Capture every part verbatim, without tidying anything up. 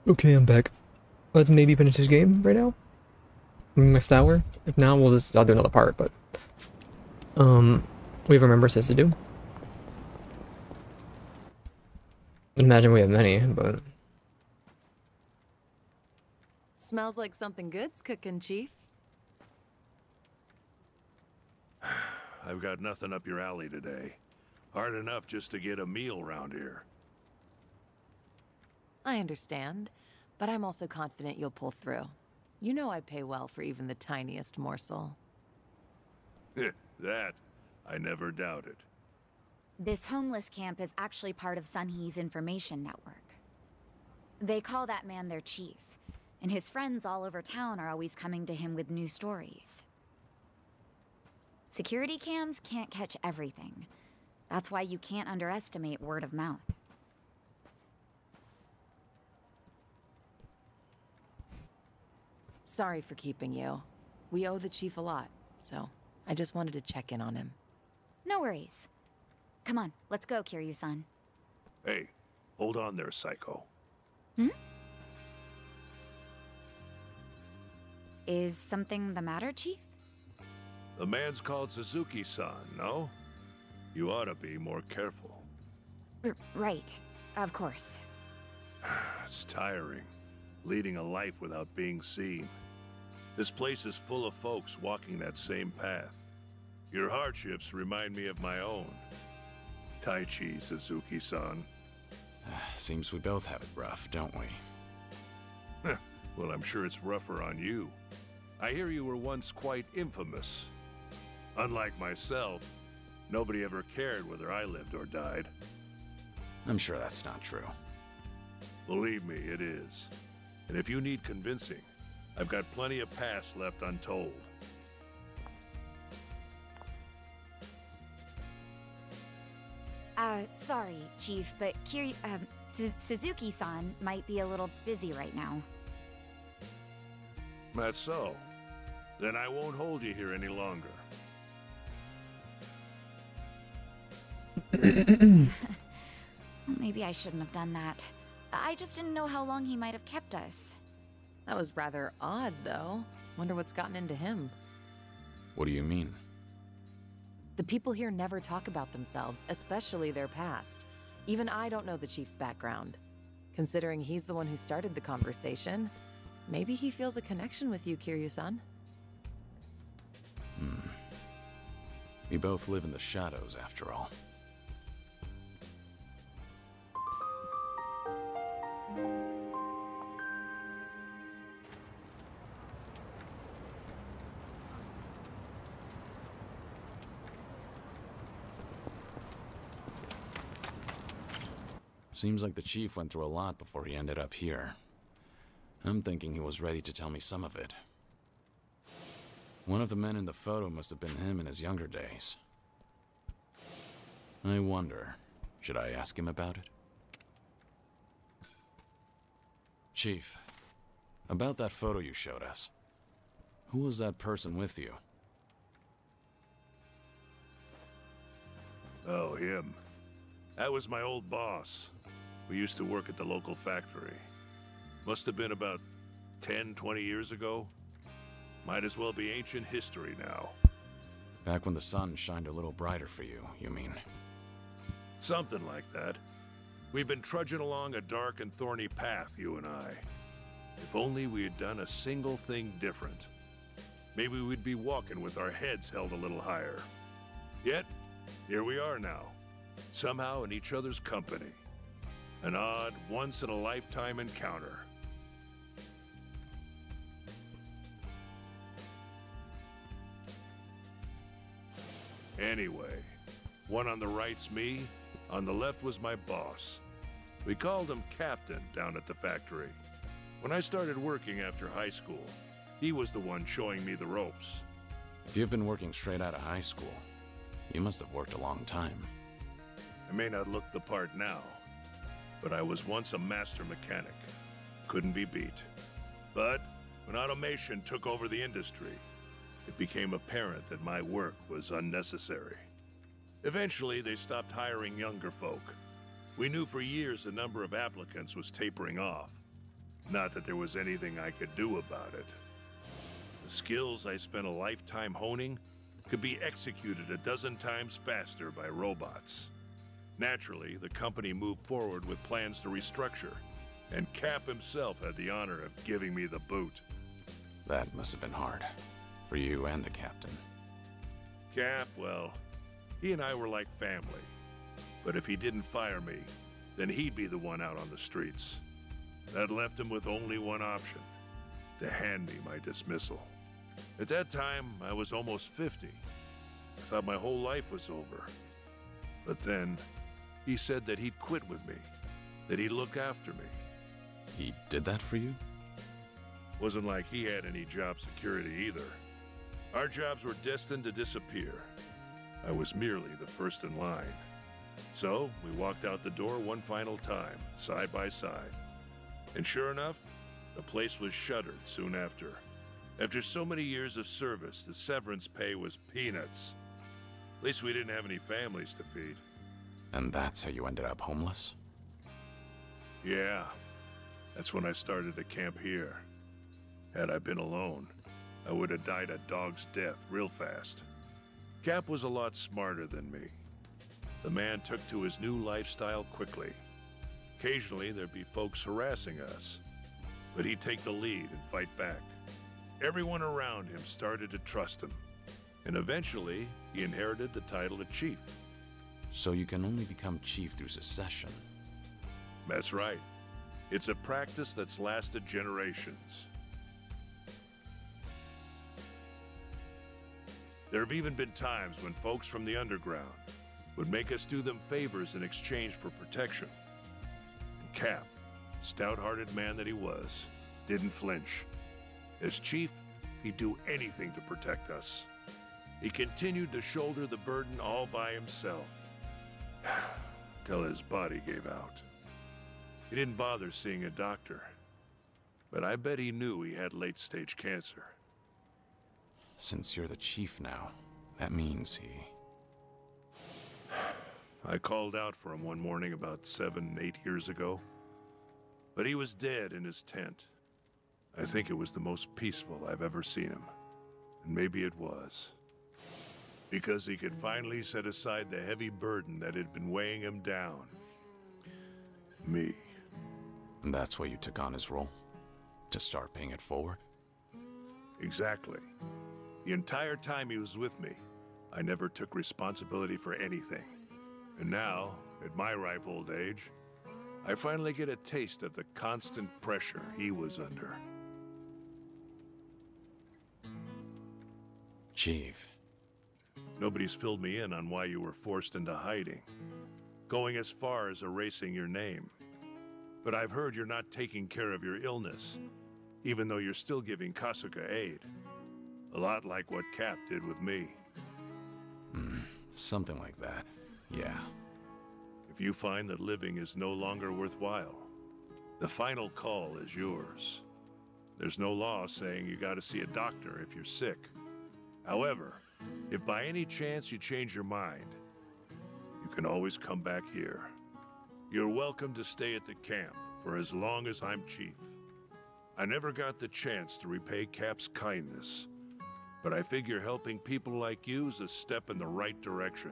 Okay, I'm back. Let's maybe finish this game right now. Next hour. If not, we'll just I'll do another part. But um, we have remember says to do. Imagine we have many, but Smells like something good's cooking, Chief. I've got nothing up your alley today. Hard enough just to get a meal around here. I understand, but I'm also confident you'll pull through. You know I pay well for even the tiniest morsel. That, I never doubted. This homeless camp is actually part of Sunhee's information network. They call that man their chief, and his friends all over town are always coming to him with new stories. Security cams can't catch everything. That's why you can't underestimate word of mouth. Sorry for keeping you. We owe the Chief a lot, so I just wanted to check in on him. No worries. Come on, let's go, Kiryu-san. Hey, hold on there, Psycho. Hmm? Is something the matter, Chief? The man's called Suzuki-san, no? You ought to be more careful. R right, of course. It's tiring, leading a life without being seen. This place is full of folks walking that same path. Your hardships remind me of my own. Taichi, Suzuki-san. Seems we both have it rough, don't we? Well, I'm sure it's rougher on you. I hear you were once quite infamous. Unlike myself, nobody ever cared whether I lived or died. I'm sure that's not true. Believe me, it is. And if you need convincing, I've got plenty of past left untold. Uh, sorry, Chief, but Kiryu- um, Suzuki-san might be a little busy right now. That's so. Then I won't hold you here any longer. Maybe I shouldn't have done that. I just didn't know how long he might have kept us. That was rather odd, though. Wonder what's gotten into him. What do you mean? The people here never talk about themselves, especially their past. Even I don't know the Chief's background. Considering he's the one who started the conversation, maybe he feels a connection with you, Kiryu-san. Hmm. We both live in the shadows, after all. Seems like the Chief went through a lot before he ended up here. I'm thinking he was ready to tell me some of it. One of the men in the photo must have been him in his younger days. I wonder, should I ask him about it? Chief, about that photo you showed us. Who was that person with you? Oh, him. That was my old boss. We used to work at the local factory. Must have been about ten, twenty years ago. Might as well be ancient history now. Back when the sun shined a little brighter for you, you mean? Something like that. We've been trudging along a dark and thorny path, you and I. If only we had done a single thing different. Maybe we'd be walking with our heads held a little higher. Yet, here we are now. Somehow in each other's company. An odd, once-in-a-lifetime encounter. Anyway, one on the right's me, on the left was my boss. We called him Captain down at the factory. When I started working after high school, he was the one showing me the ropes. If you've been working straight out of high school, you must have worked a long time. I may not look the part now, but I was once a master mechanic. Couldn't be beat. But when automation took over the industry, it became apparent that my work was unnecessary. Eventually, they stopped hiring younger folk. We knew for years the number of applicants was tapering off. Not that there was anything I could do about it. The skills I spent a lifetime honing could be executed a dozen times faster by robots. Naturally, the company moved forward with plans to restructure, and Cap himself had the honor of giving me the boot. That must have been hard. For you and the captain. Cap, well, he and I were like family. But if he didn't fire me, then he'd be the one out on the streets. That left him with only one option, to hand me my dismissal. At that time, I was almost fifty. I thought my whole life was over. But then, he said that he'd quit with me, that he'd look after me. He did that for you? Wasn't like he had any job security either. Our jobs were destined to disappear. I was merely the first in line. So, we walked out the door one final time, side by side. And sure enough, the place was shuttered soon after. After so many years of service, the severance pay was peanuts. At least we didn't have any families to feed. And that's how you ended up homeless? Yeah. That's when I started to camp here. Had I been alone, I would have died a dog's death real fast. Cap was a lot smarter than me. The man took to his new lifestyle quickly. Occasionally, there'd be folks harassing us, but he'd take the lead and fight back. Everyone around him started to trust him, and eventually, he inherited the title of chief. So you can only become chief through succession? That's right. It's a practice that's lasted generations. There have even been times when folks from the underground would make us do them favors in exchange for protection. And Cap, stout-hearted man that he was, didn't flinch. As chief, he'd do anything to protect us. He continued to shoulder the burden all by himself, till his body gave out. He didn't bother seeing a doctor, but I bet he knew he had late-stage cancer. Since you're the chief now, that means he... I called out for him one morning about seven, eight years ago, but he was dead in his tent. I think it was the most peaceful I've ever seen him, and maybe it was. Because he could finally set aside the heavy burden that had been weighing him down. Me. And that's why you took on his role? To start paying it forward? Exactly. The entire time he was with me, I never took responsibility for anything. And now, at my ripe old age, I finally get a taste of the constant pressure he was under. Chief. Nobody's filled me in on why you were forced into hiding, going as far as erasing your name. But I've heard you're not taking care of your illness, even though you're still giving Kasuga aid. A lot like what Cap did with me. Hmm, something like that, yeah. If you find that living is no longer worthwhile, the final call is yours. There's no law saying you gotta see a doctor if you're sick. However, if by any chance you change your mind, you can always come back here. You're welcome to stay at the camp for as long as I'm chief. I never got the chance to repay Cap's kindness, but I figure helping people like you is a step in the right direction.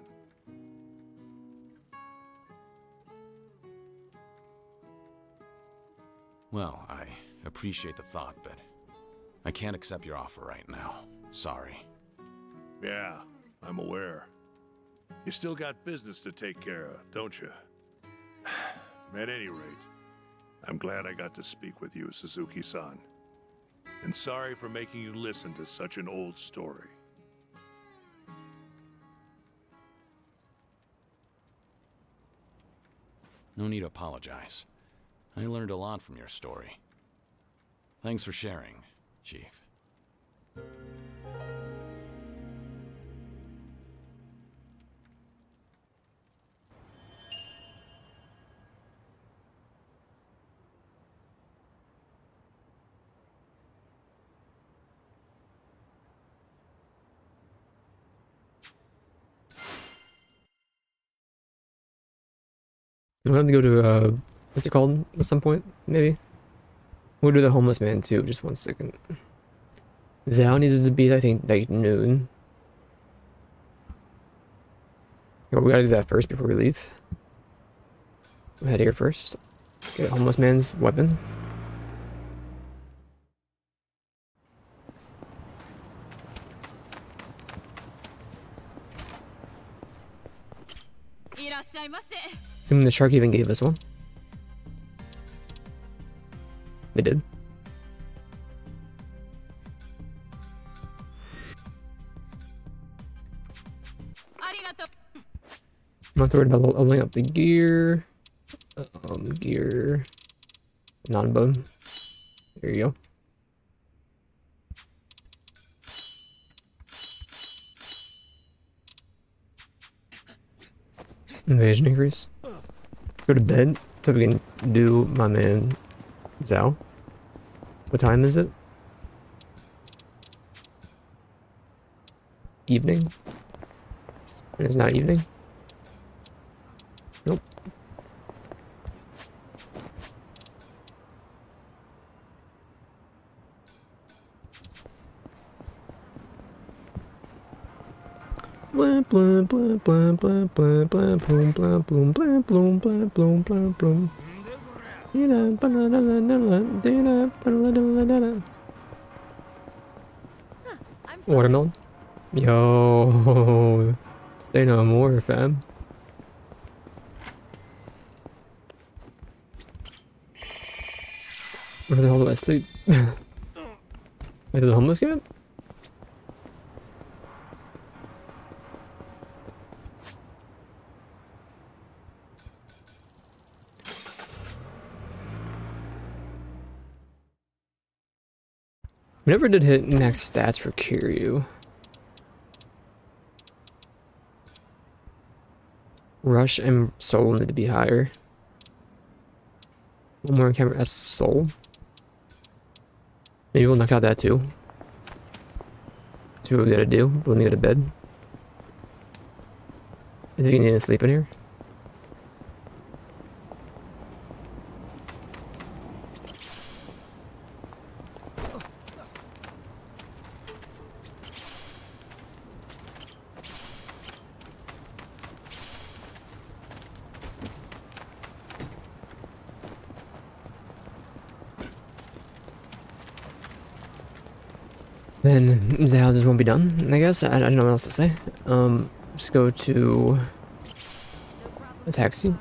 Well, I appreciate the thought, but I can't accept your offer right now. Sorry. Yeah, I'm aware. You still got business to take care of, don't you? At any rate, I'm glad I got to speak with you, Suzuki-san. And sorry for making you listen to such an old story. No need to apologize. I learned a lot from your story. Thanks for sharing, Chief. I'm gonna go to, uh, what's it called at some point, maybe? We'll do the homeless man too, just one second. Zao needs to be, I think, like noon. Oh, we gotta do that first before we leave. We'll head here first. Get a homeless man's weapon. Assuming the shark even gave us one. They did. I'm not worried about leveling up the gear. Um, gear. Non-bone. There you go. Invasion increase. Go to bed so we can do my man Zao. What time is it? Evening? It's not evening? Nope. Blah blah blah blah blah blah blah boom blah boom blah boom blah boom blah boom. Watermelon? Yo, say no more, fam. Where the hell do I sleep? Wait, the homeless camp? We never did hit max stats for Kiryu. Rush and Soul need to be higher. One more camera, that's Soul. Maybe we'll knock out that too. See what we gotta do. Let me go to bed. I think you need to sleep in here. Then Zao just won't be done, I guess. I, I don't know what else to say. Um, let's go to a taxi.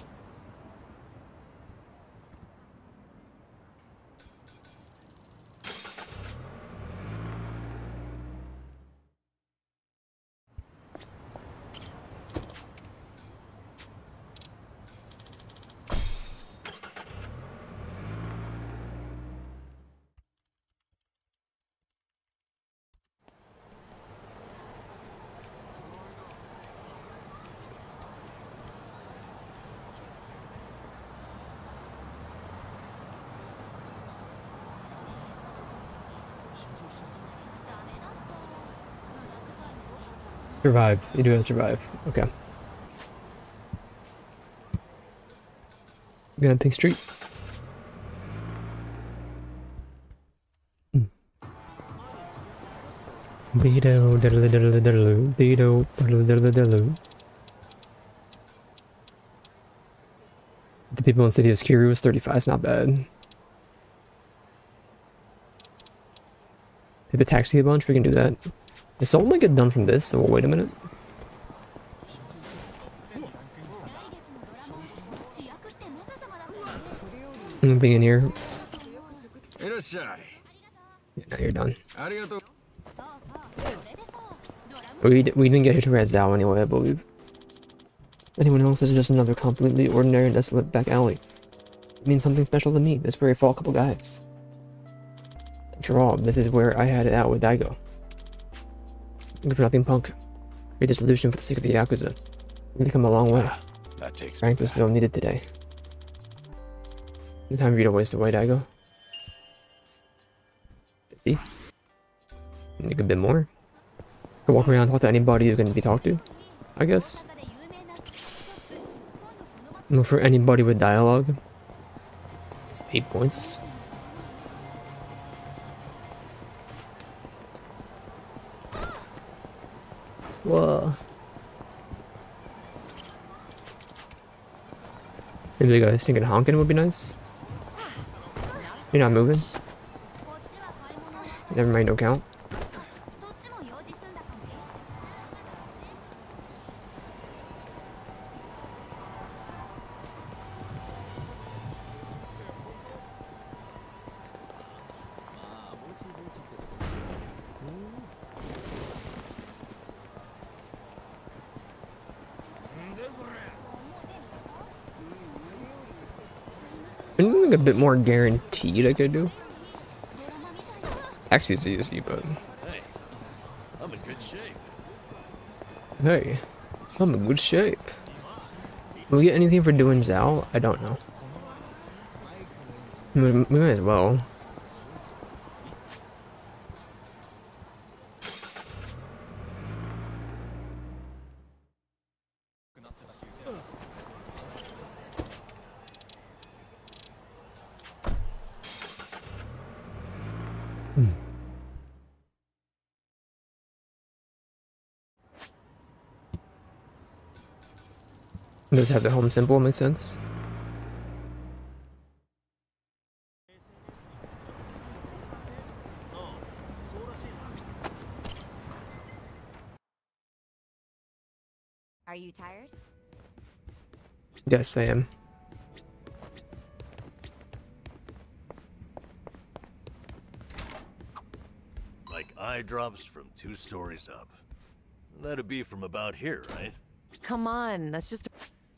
Survive. You do have to survive. Okay. We got Pink Street. Beedo, diddle diddle diddle, beedo, diddle diddle diddle. The people in the city of Kiryu was thirty-five. It's not bad. Hit the taxi a bunch. We can do that. Is Soul might get done from this, so we'll wait a minute. Anything in here? Yeah, now you're done. We, we didn't get here to Red Zao anyway, I believe. Anyone else? This is just another completely ordinary and desolate back alley. It means something special to me. This is where I fought a couple guys. After all, this is where I had it out with Daigo. Good for nothing, punk. Your dissolution for the sake of the Yakuza. You've come a long way. That takes me Frank was still needed today. No time for you to waste away, Daigo. fifty? Need a good bit more. Can walk around and talk to anybody who can be talked to, I guess. No, for anybody with dialogue. It's eight points. Maybe like a stinking honking would be nice. You're not moving. Never mind, no count. Anything a bit more guaranteed I could do? Actually, it's easy, but Hey, I'm in good shape. hey, I'm in good shape. Will we get anything for doing Zao? I don't know. We, we might as well. Does have the home symbol make sense? Are you tired? Yes, I am. Like eye drops from two stories up. That'd be from about here, right? Come on, that's just.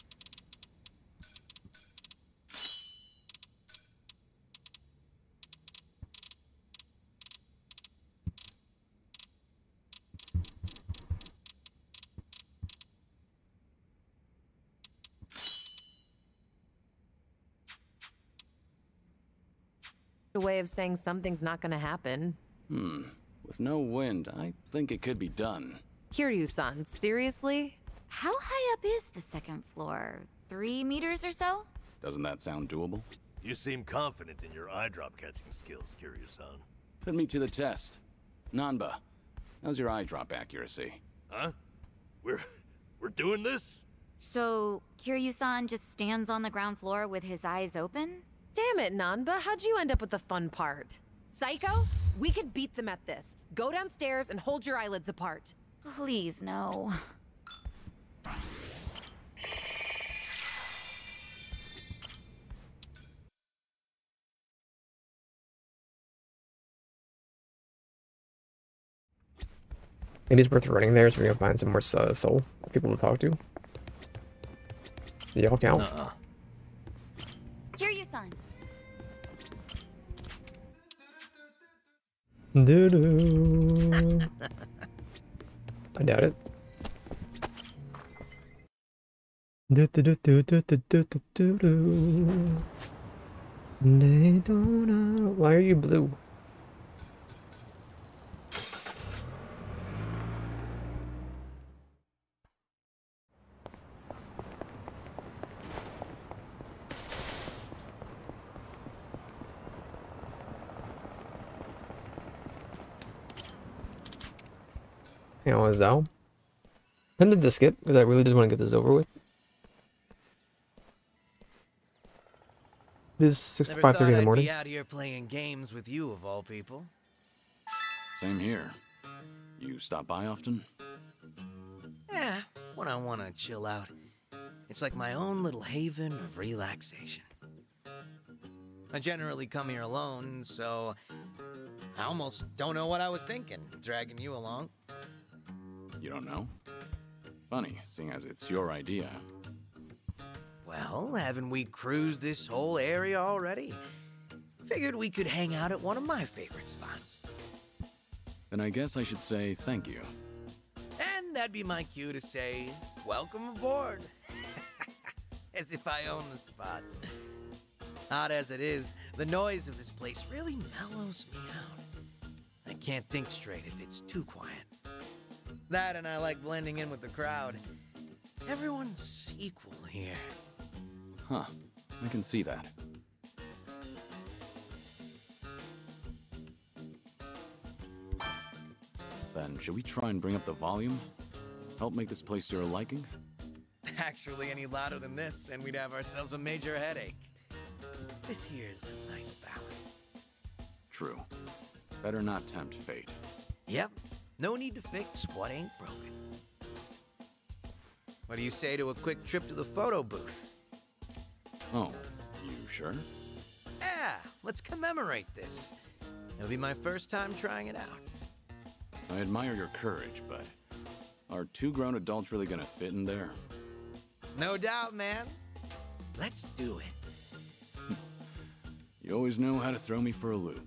A way of saying something's not gonna happen. Hmm. With no wind, I think it could be done. Kiryu-san, seriously? How high up is the second floor? Three meters or so? Doesn't that sound doable? You seem confident in your eye drop catching skills, Kiryu-san. Put me to the test. Nanba, how's your eye drop accuracy? Huh? We're... we're doing this? So, Kiryu-san just stands on the ground floor with his eyes open? Damn it, Nanba, how'd you end up with the fun part? Psycho, we could beat them at this. Go downstairs and hold your eyelids apart. Please, no. Maybe it's worth running there so we can find some more uh, soul people to talk to. Do y'all count? Uh-uh. Kiryu-san. Doo doo. I doubt it. Do do do do do do do do do do. They don't know. Why are you blue? You know, Zao. Tempted to skip because I really just want to get this over with. It is sixty-five thirty in the morning. Be out here playing games with you of all people. Same here. You stop by often? Yeah, when I want to chill out. It's like my own little haven of relaxation. I generally come here alone, so I almost don't know what I was thinking, dragging you along. You don't know? Funny, seeing as it's your idea. Well, haven't we cruised this whole area already? Figured we could hang out at one of my favorite spots. Then I guess I should say thank you. And that'd be my cue to say, welcome aboard. As if I own the spot. Odd as it is, the noise of this place really mellows me out. I can't think straight if it's too quiet. That and I like blending in with the crowd. Everyone's equal here. Huh. I can see that. Then should we try and bring up the volume? Help make this place to your liking? Actually, any louder than this, and we'd have ourselves a major headache. This here's a nice balance. True. Better not tempt fate. Yep. No need to fix what ain't broken. What do you say to a quick trip to the photo booth? Oh, you sure? Yeah, let's commemorate this. It'll be my first time trying it out. I admire your courage, but are two grown adults really gonna fit in there? No doubt, man. Let's do it. You always know how to throw me for a loop.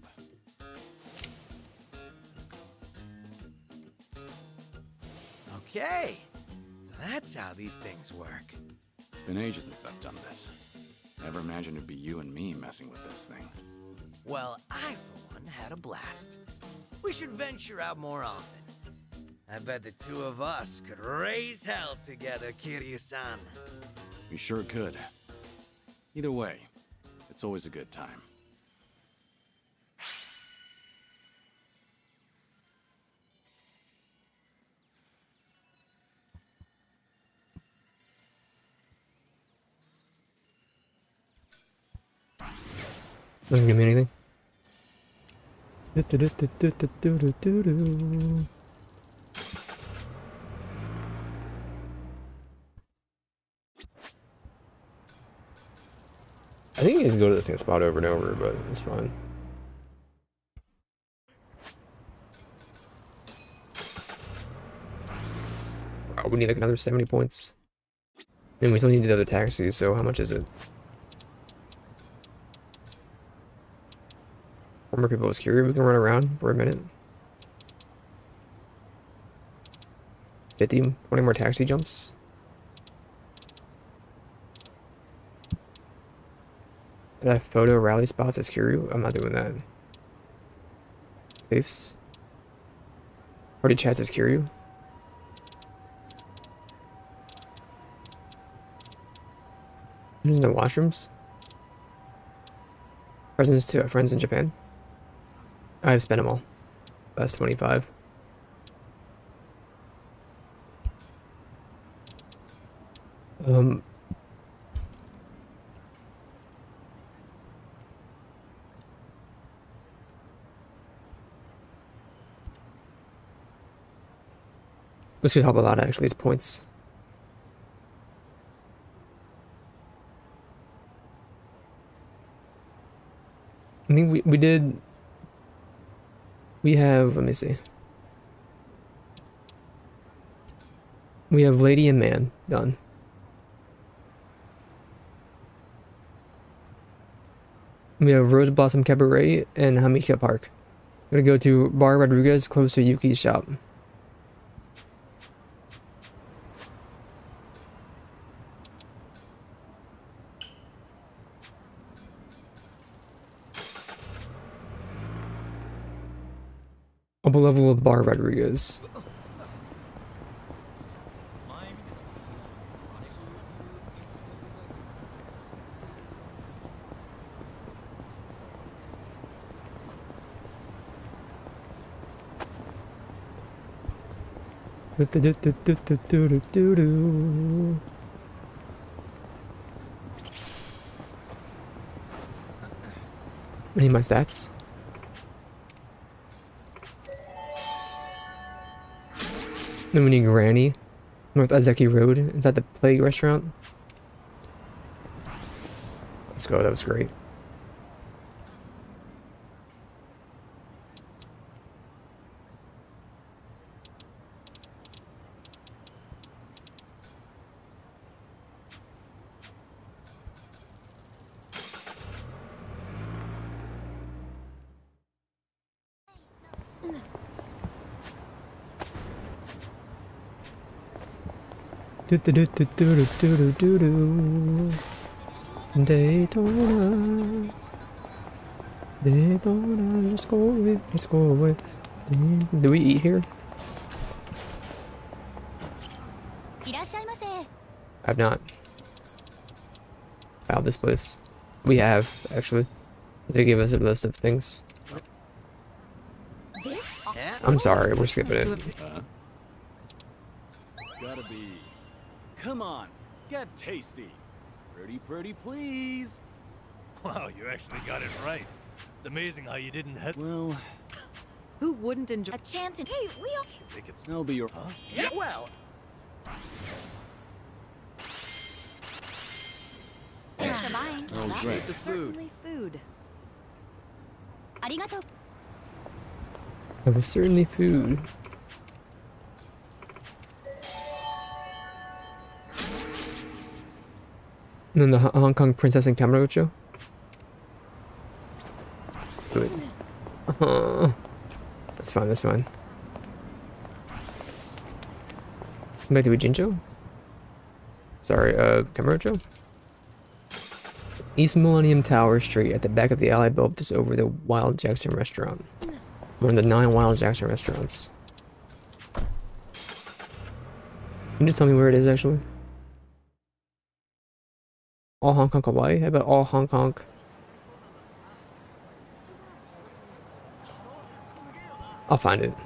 Okay, so that's how these things work. It's been ages since I've done this. Never imagined it'd be you and me messing with this thing. Well, I, for one, had a blast. We should venture out more often. I bet the two of us could raise hell together, Kiryu-san. We sure could. Either way, it's always a good time. Doesn't give me anything. Do-do-do-do-do-do-do-do-do. I think you can go to the same spot over and over, but it's fine. Oh, we need like another seventy points. And we still need the other taxis, so how much is it? Four more people is Kiryu. We can run around for a minute. fifty, twenty more taxi jumps. Did I photo rally spots as Kiryu? I'm not doing that. Safes. Party chats as Kiryu. In the washrooms. Presents to friends in Japan. I've spent them all. That's twenty-five. Um. This could help a lot, actually, it's points. I think we, we did... We have, let me see. We have Lady and Man done. We have Rose Blossom Cabaret and Hamika Park. We're gonna go to Bar Rodriguez close to Yuki's shop. Upper level of Bar Rodriguez. Do do do do do do do do do. I need my stats. Then we need Granny, North Azeki Road. Is that the Plague Restaurant? Let's go, that was great. Do do do do do do do do. Daytona, Daytona, let's go away, let's go away. Do we eat here? I've not. Found this place. We have, actually. They gave us a list of things. I'm sorry, we're skipping it. Uh, gotta be. Come on. Get tasty. Pretty, pretty, please. Wow, you actually got it right. It's amazing how you didn't head. Well, Who wouldn't enjoy A chanted, hey, we all... Make it I'll be your. Huh? Yeah, well, Thanks for buying. That was That great. was the food. certainly food. Arigato. That was certainly food. And then the Ho- Hong Kong Princess and Camarocho. Good. Uh, that's fine, that's fine. Come back to Ujincho? Sorry, uh, Camarocho? East Millennium Tower Street at the back of the alley built just over the Wild Jackson restaurant. One of the nine Wild Jackson restaurants. Can you just tell me where it is actually? All Hong Kong Hawaii? How about all Hong Kong? I'll find it.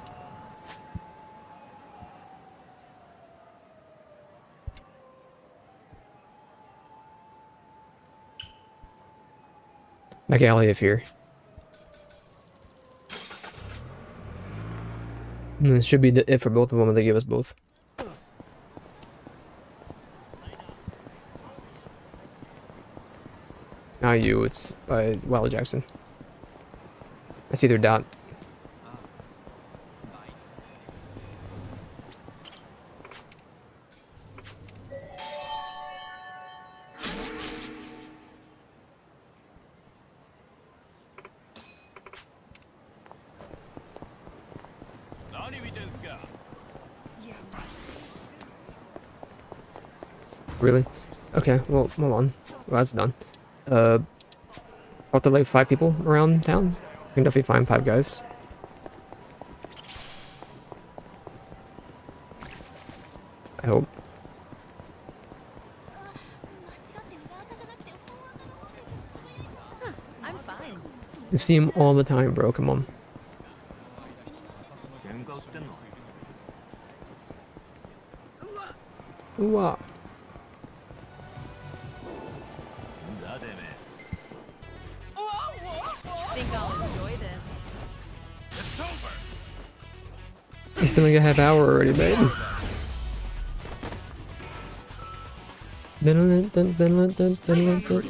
Back alley if here. And this should be the it for both of them if they give us both. Not you, it's by Wild Jackson. I see their dot. Really? Okay, well, hold on. Well, that's done. Uh, are there like five people around town? We can definitely find five guys. I hope. Huh, I'm fine. You see him all the time, bro. Come on. Ooh, ah. Think I'll enjoy this. It's over. It's been like a half hour already, babe. Dun, dun, dun, dun, dun, dun, dun.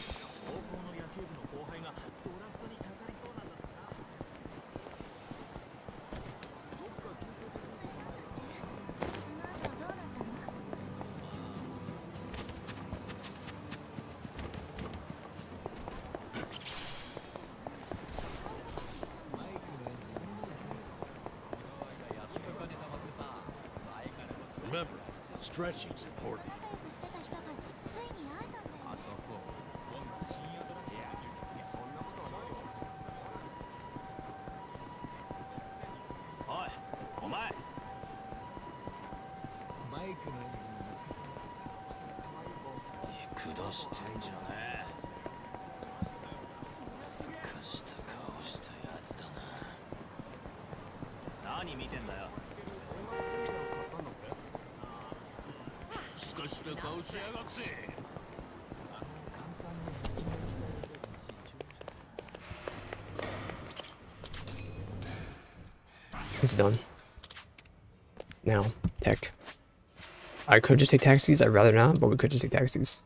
Remember, stretching's important. It's done. Now, tech. I could just take taxis, I'd rather not, but we could just take taxis.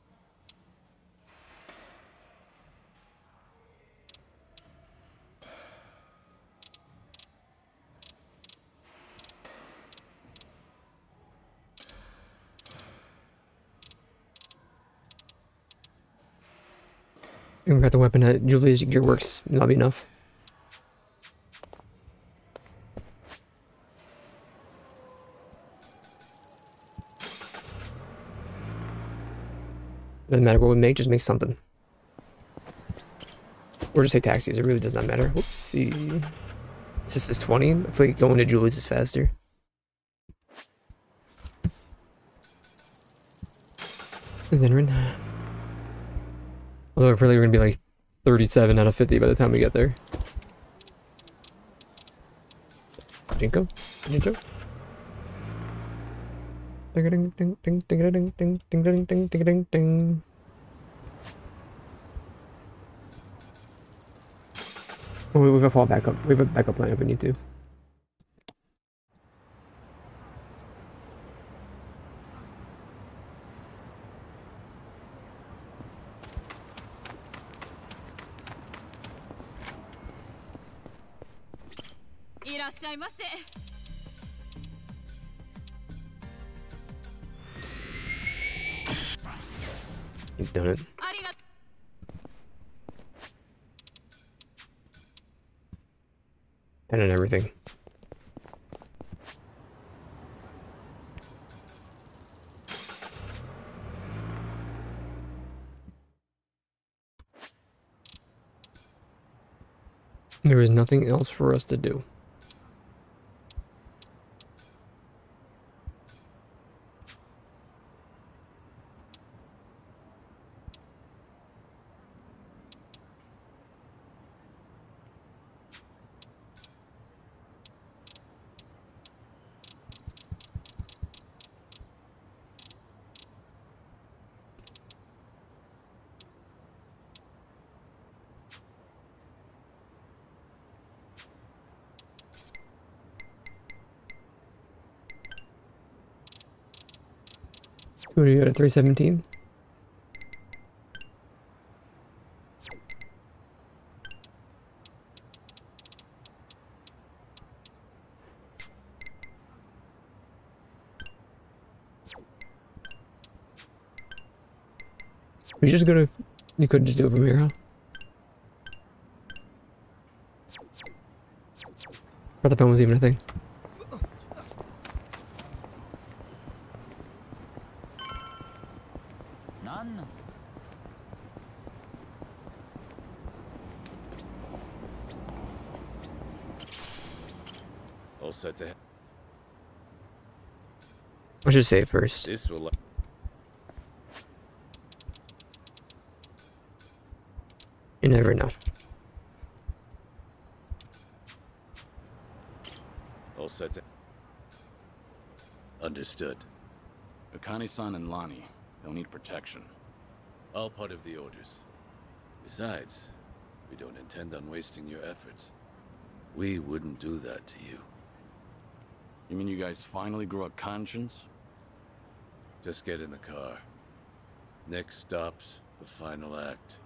We got the weapon at Julie's Gearworks, that'll be enough. Doesn't matter what we make, just make something. Or just take taxis, it really does not matter. Whoopsie. This is twenty. I feel like going to Julie's is faster. Is entering. Although we're probably gonna be like thirty-seven out of fifty by the time we get there. Jinko? Jinko? ding ding ding ding ding ding ding ding ding ding ding ding ding. Oh, we have a fall back up. We have a backup plan if we need to. He's done it. Pen and everything. There is nothing else for us to do. What do you got at three seventeen? You just go to. You could just do it from here, huh? I thought the phone was even a thing. All set to. I should say it first. This will. You never know. All set to. Understood. Akane-san and Lonnie, they'll need protection. All part of the orders. Besides, we don't intend on wasting your efforts. We wouldn't do that to you. You mean you guys finally grew a conscience? Just get in the car. Next stop's the final act.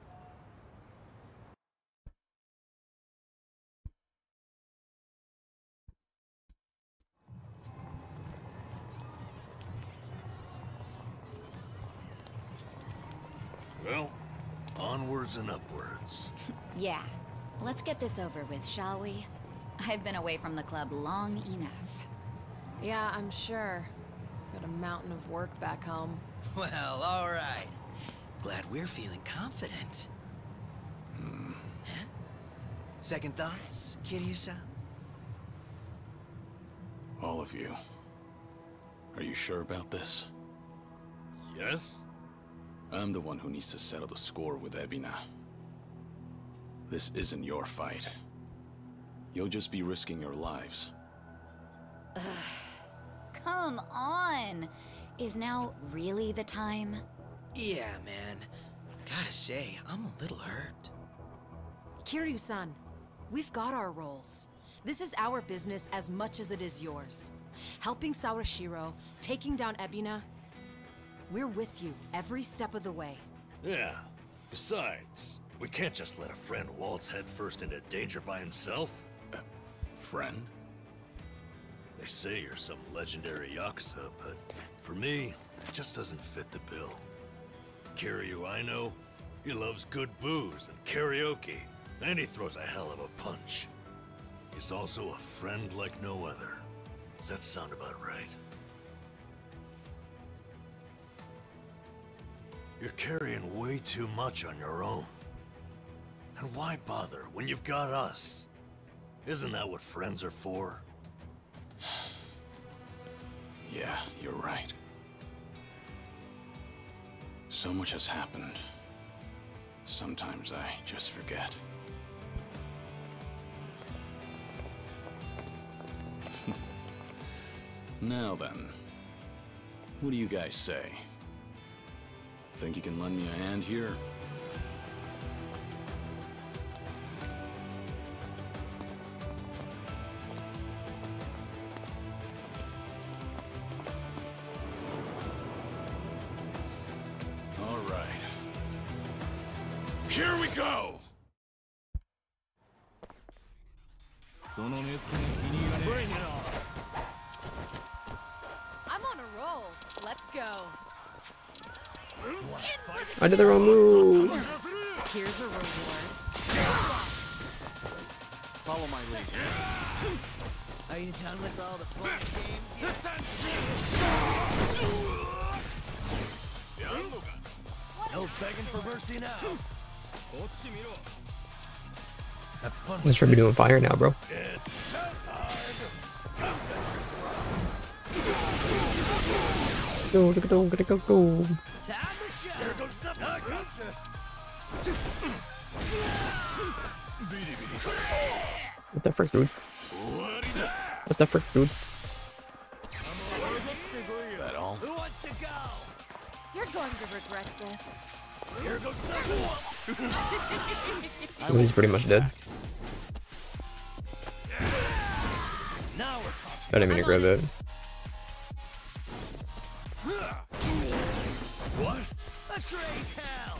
Well, onwards and upwards. Yeah. Let's get this over with, shall we? I've been away from the club long enough. Yeah, I'm sure. Got a mountain of work back home. Well, all right. Glad we're feeling confident. Hmm. Huh? Second thoughts, Kiryu-san? All of you. Are you sure about this? Yes? I'm the one who needs to settle the score with Ebina. This isn't your fight. You'll just be risking your lives. Ugh. Come on! Is now really the time? Yeah, man. Gotta say, I'm a little hurt. Kiryu-san, we've got our roles. This is our business as much as it is yours. Helping Sawashiro, taking down Ebina. We're with you every step of the way. Yeah. Besides, we can't just let a friend waltz headfirst into danger by himself. Uh, friend? They say you're some legendary Yakuza, but for me, it just doesn't fit the bill. Kiryu, I know, he loves good booze and karaoke, and he throws a hell of a punch. He's also a friend like no other. Does that sound about right? You're carrying way too much on your own. And why bother when you've got us? Isn't that what friends are for? Yeah, you're right. So much has happened. Sometimes I just forget. Now then, What do you guys say? Think you can lend me a hand here? All right. Here we go! Bring it on. I'm on a roll. Let's go. I did the wrong move. Here's a reward. Follow my lead. Are you done with all the fun games yet? No begging for mercy now. Have fun. Let's try to be doing fire now, bro. Go, go, go, go, go, go. Time to shine. There goes nothing. I gotcha. What the frick, dude? What the frick, dude? That all? Who wants to go? You're going to regret this. Here goes nothing. Well, he's pretty much dead. Now we're talking. I didn't mean to grab that. What? Let's raise hell.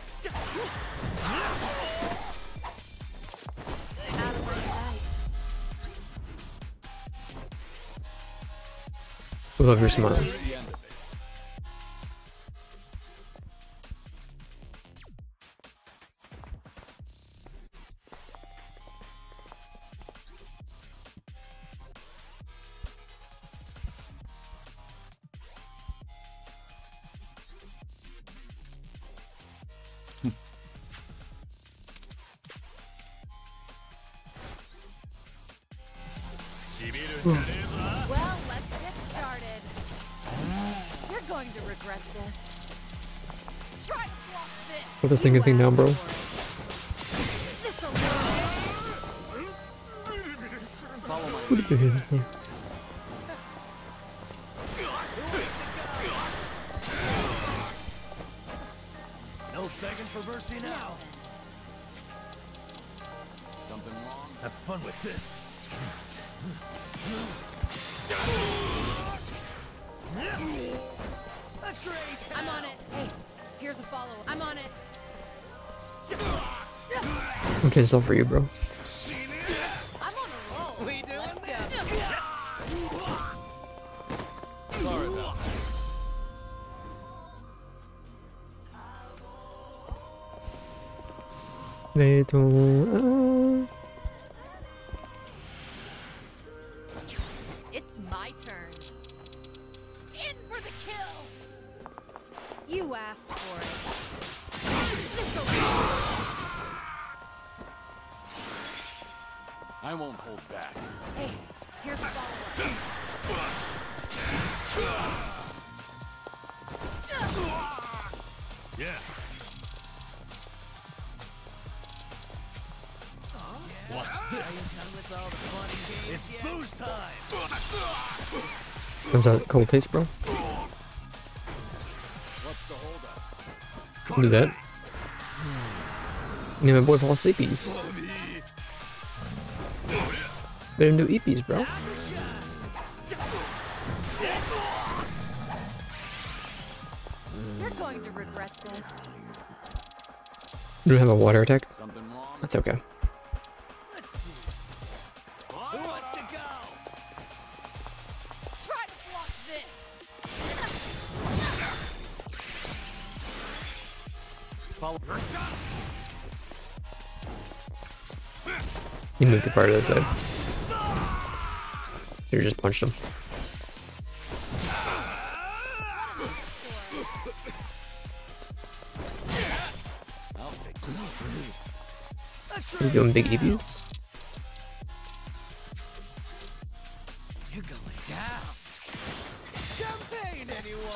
Out of my sight. I love your smile. The end of it. Well, let's get started. You're going to regret this. Try to block this. Put this thing thing down, bro. This'll Put it in. No begging for mercy now. Something wrong? Have fun with this. Let's raise hell. I'm on it. Hey, here's a follow. I'm on it. Okay, it's all for you, bro. I'm on a roll. We doing Let's this? go. Sorry about that. Little. It's my turn. In for the kill. You asked for it. This'll I won't hold back. Hey, here's a follow-up. Yeah. Watch this. Done with all the fun and games It's yet? Booze time. How's that cold taste, bro? What's the holdup? Can do that. Yeah, my boy fall sleepies. They didn't do E Ps, bro. You're going to regret this. You don't have a water attack? Something wrong? That's okay. Let's see. Who wants to go? Try to block this. Follow. He moved a part of the side. You just punched him. He's doing big E Ps. You're going down. Champagne, anyone?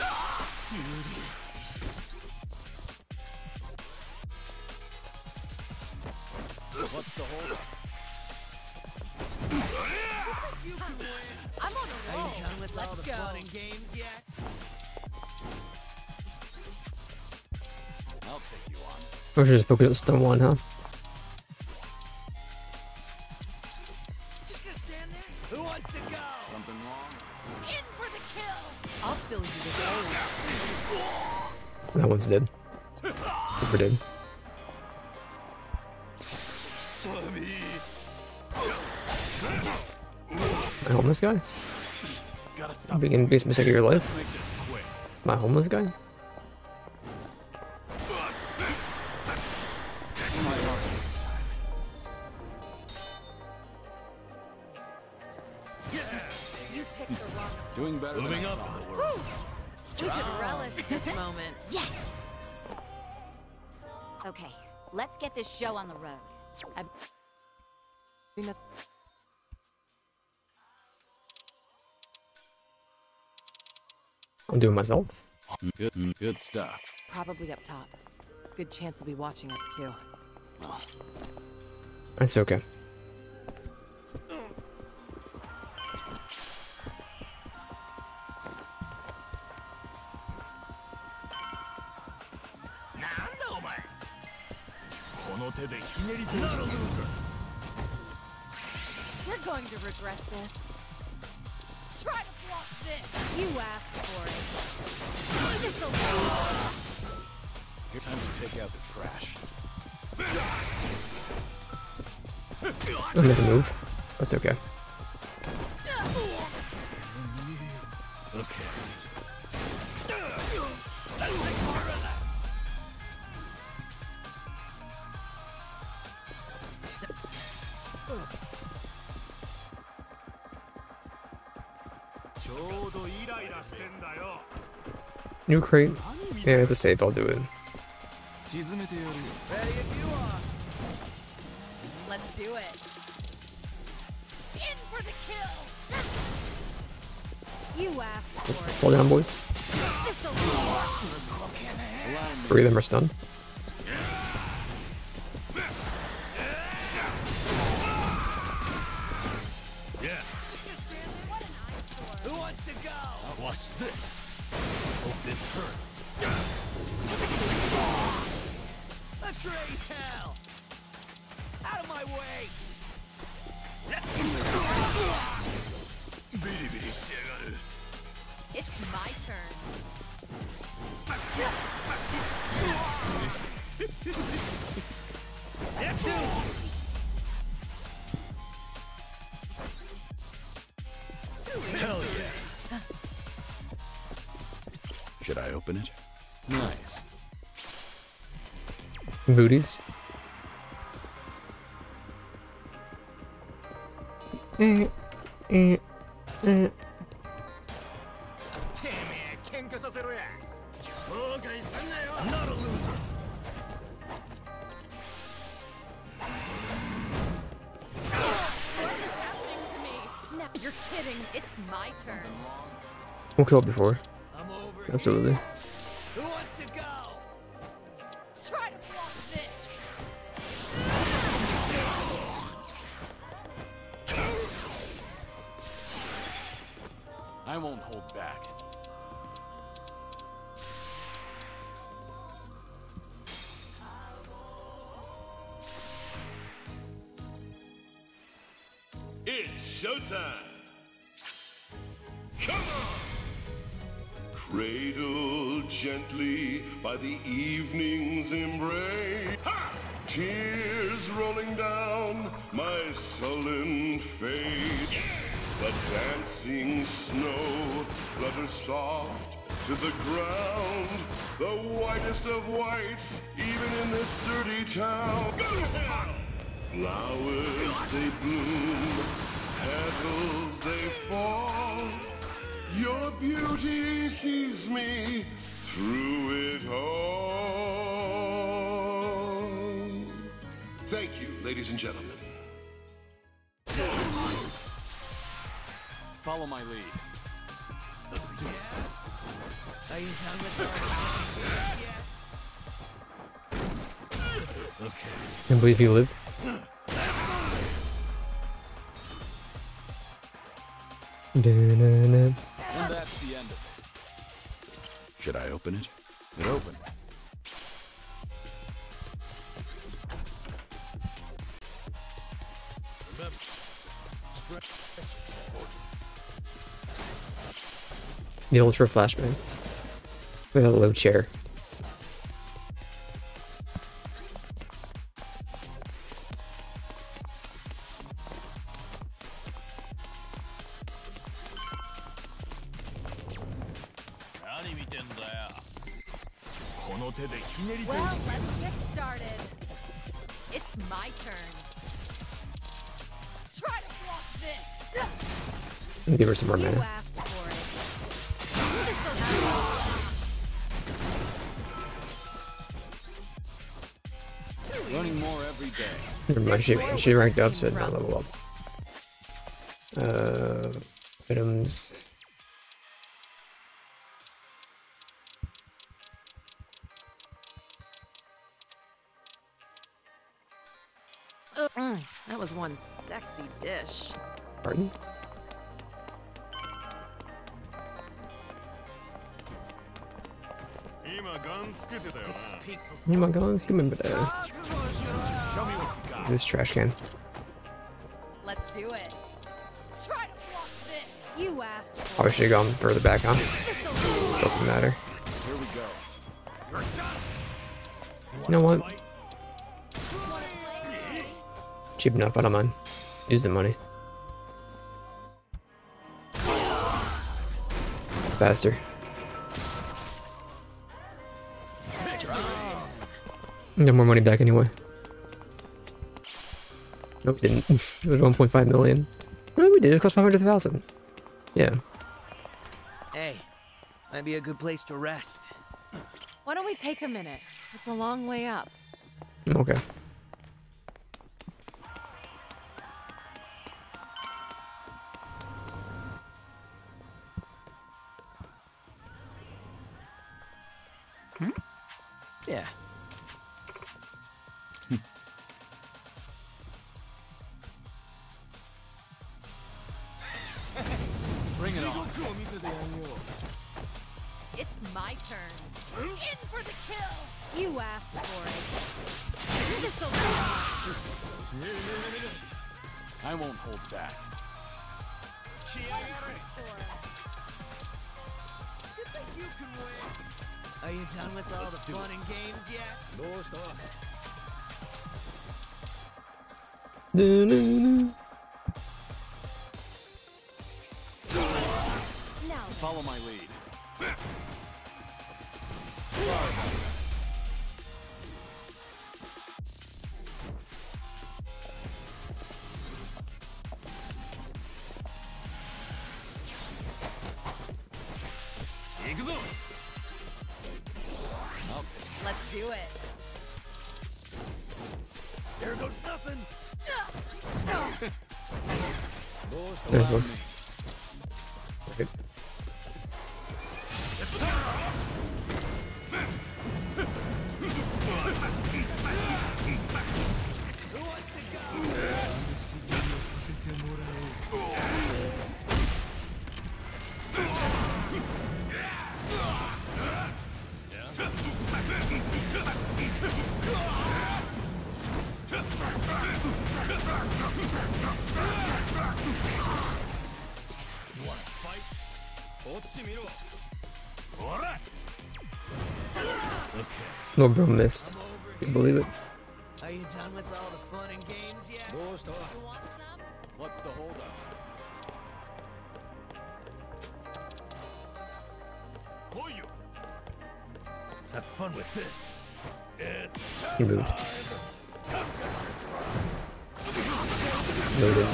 What's the holdup? I'm on a Are roll. you done with all Let's the go. fun and games yet? I'll take you on. Or should just focus on stone one, huh? Just gonna stand there? Who wants to go? Something wrong? In for the kill! I'll fill you with gold. That one's dead. Super dead. My homeless guy? Gotta stop. Begin biggest mistake of your life? Let's make this quick. My homeless guy? You picked the wrong. Doing better Moving than I up thought. in the world. We should relish this moment. Yes! Okay, let's get this show on the road. Venus. I'm doing myself. Good, good stuff. Probably up top. Good chance he'll be watching us too. Well, That's okay. You're going to regret this. Try to block this. You asked for it. Leave this alone. here's time to take out the trash. I meant to move. That's okay. Okay. New crate. Yeah, it's a save. I'll do it. Ready if you are. Let's do it. In for the kill. You asked for it. Slow down, boys. This alone. Three of them are stunned. Yeah. Who wants to go? Now watch this. Hope this hurts. Let's raise hell! Out of my way! It's my turn. Hell yeah. Should I open it? Nice. Booties. Eh, eh, eh. I'm not a loser. What is happening to me? No, you're kidding. It's my turn. We'll kill it before. I'm over Absolutely. here. Who wants to go? Try to block this. I won't hold back. It's showtime! Come on! Cradled gently by the evening's embrace. Ha! Tears rolling down my sullen face. The dancing snow flutters soft to the ground. The whitest of whites, even in this dirty town. Flowers they bloom, petals they fall. Your beauty sees me through it all. Thank you, ladies and gentlemen. Follow my lead. Are you done with the Okay. Can't believe you live. Da-na-na. And that's the end of it. open it? It opened. The ultra flashbang. With a low chair. Well, let's get started. It's my turn. Try to block this. Give her some more You mana. asked for it. Learning more every day. Never mind, she, she ranked up, so it did not level up. Uh, items. Mm, that was one sexy dish. Pardon? Oh my god, let's give him a bit of this trash can. Let's do it. Try to block this. You asked for Probably should have gone further back on. Doesn't matter. Here we go. You know what? Cheap enough, I don't mind. Use the money. Faster. Got more money back anyway. Nope, didn't. It was one point five million. No, we did. It cost five hundred thousand. Yeah. Hey, might be a good place to rest. Why don't we take a minute? It's a long way up. Okay. Yeah. Bring it on. It's my turn. In for the kill. You asked for it. This'll I won't hold back. Are you done with all the fun and games yet? Do-do-do. Now, Follow my lead. let's do it. There goes nothing. There's one. Right. Who wants to go? No, bro, missed. Can you believe it? Are you done with all the fun and games yet? You want some? What's the holdup? Have fun with this. It's He moved. Loaded.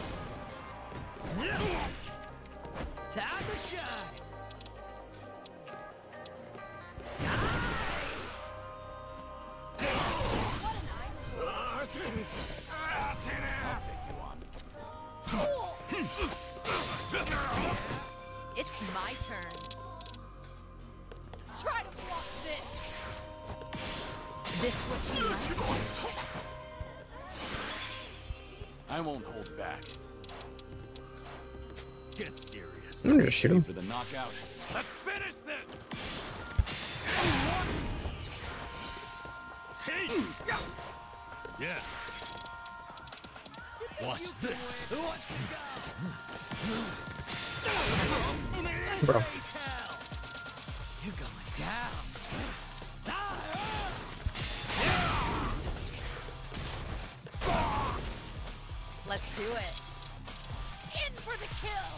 Time to shine. It's my turn. Try to block this. This what you like? I won't hold back. get serious. I'm gonna just shoot him. For the knockout. Let's finish this. Yeah. Watch this. Bro. You're going down. Let's do it. In for the kill!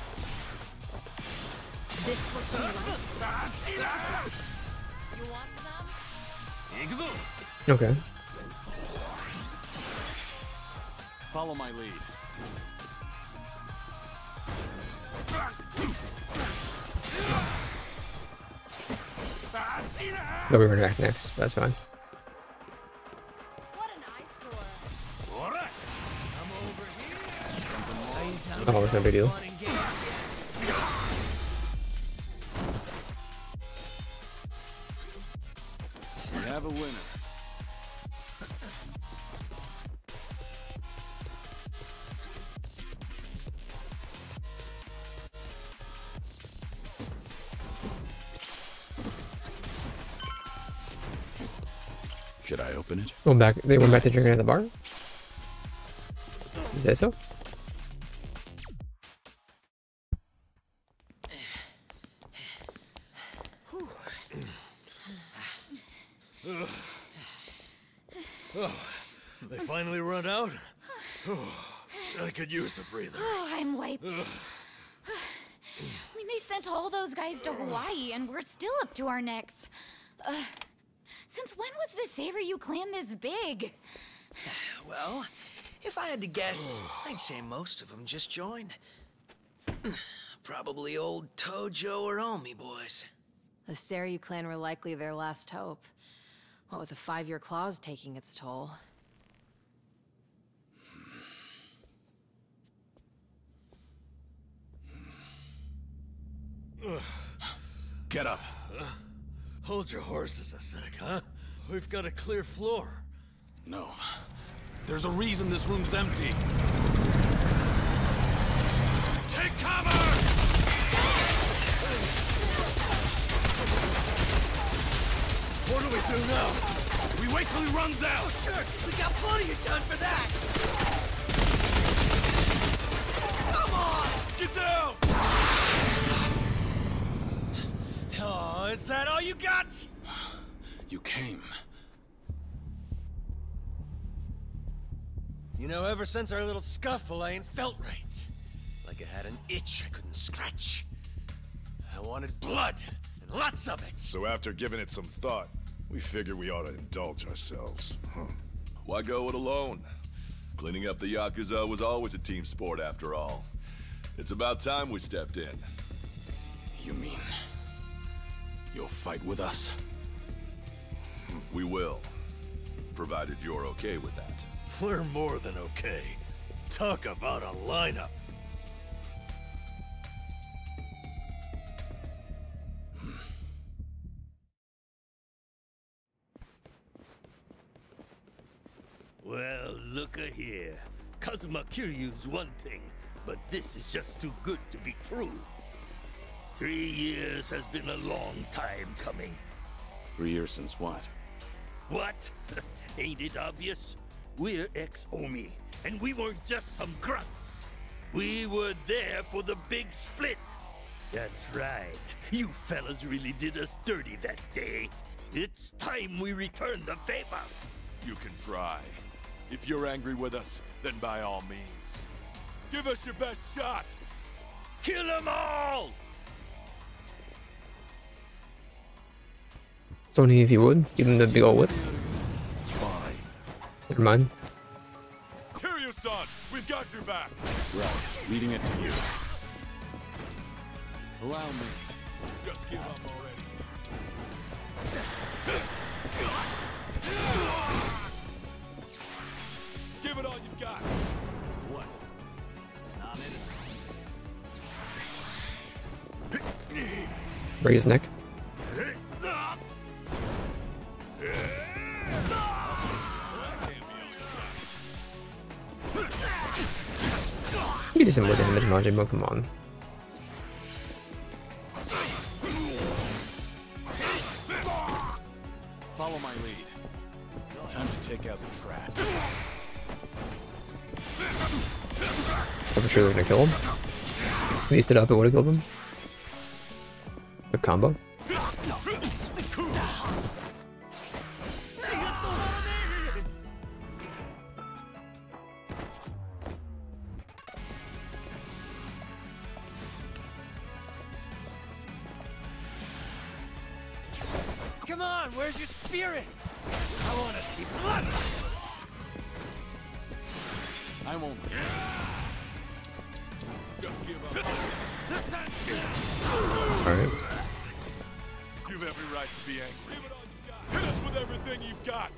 This looks like You want some? Okay. Follow my lead. No, we were back next. That's fine. What an eyesore. Oh, it's no big deal. We have a winner. Should I open it? Going back. They went back to drinking at the bar? You say so? Oh, they finally run out? Oh, I could use a breather. Oh, I'm wiped. I mean, they sent all those guys to Hawaii, and we're still up to our necks. Uh, since when was the Seiryu clan this big? Well, if I had to guess, I'd say most of them just joined. Probably old Tojo or Omi boys. The Seiryu clan were likely their last hope. What with the five-year clause taking its toll. Get up. Uh, hold your horses a sec, huh? We've got a clear floor. No. There's a reason this room's empty. Take cover! What do we do now? We wait till he runs out! Oh, sure, we got plenty of time for that! Come on! Get down! Oh, is that all you got? You came. You know, ever since our little scuffle, I ain't felt right. Like I had an itch I couldn't scratch. I wanted blood, and lots of it. So after giving it some thought, we figured we ought to indulge ourselves. Huh. Why go it alone? Cleaning up the Yakuza was always a team sport after all. It's about time we stepped in. You mean... you'll fight with us? We will. Provided you're okay with that. We're more than okay. Talk about a lineup. Well, look-a here. Kazuma Kiryu's one thing, but this is just too good to be true. Three years has been a long time coming. Three years since what? What? Ain't it obvious? We're ex-Omi, and we weren't just some grunts. We were there for the big split. That's right. You fellas really did us dirty that day. It's time we return the favor. You can try. If you're angry with us, then by all means. Give us your best shot! Kill them all! Sony, if you would, give him the big ol' whip. Fine. Never mind. Kiryu-san, we've got your back! Right, leading it to you. Allow me. Just give up already. Give it all you've got! What? Not in. Break his neck. You do some more damage, Majima, come on. Follow my lead. Time to take out the trash. I'm sure they're gonna kill him. If he stood up, it would have killed him. A combo. Come on, where's your spirit? I want to see blood. I won't. Just give up. Alright. You've every right to be angry. Give it all you got. Hit us with everything you've got.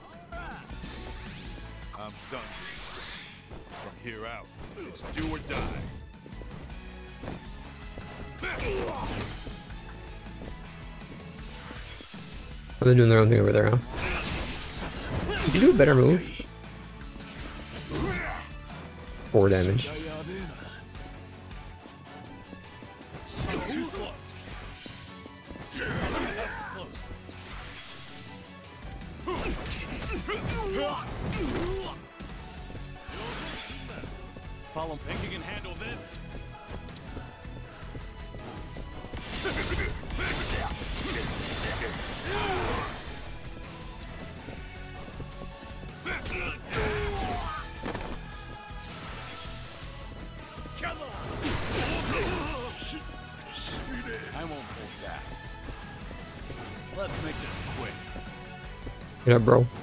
I'm done. From here out, it's do or die. Oh, they're doing their own thing over there, huh? Did you do a better move? Four damage. Follow. Think you can handle this? I won't hold that. Let's make this quick. Get up, bro.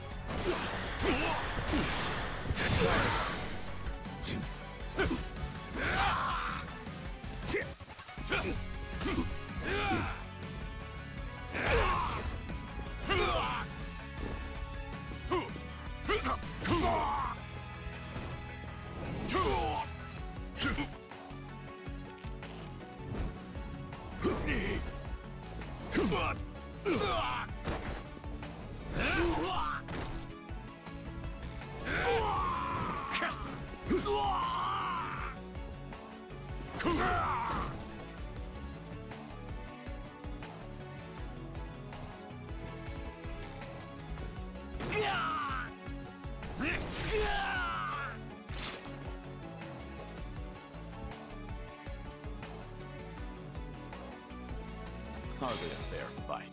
Hardly a fair fight.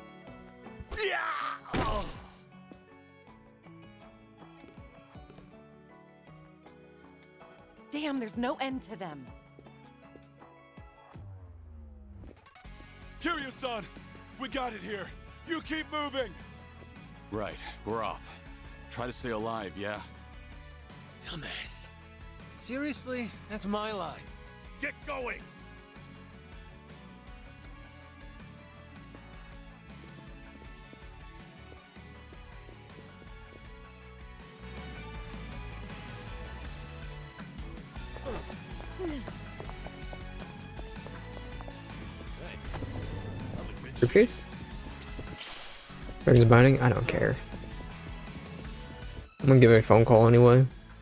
Damn, there's no end to them. Kiryu-san, we got it here. You keep moving. Right, we're off. Try to stay alive, yeah? Dumbass. Seriously? That's my line. Get going. Briefcase? Dragon's binding? I don't care. I'm gonna give it a phone call anyway.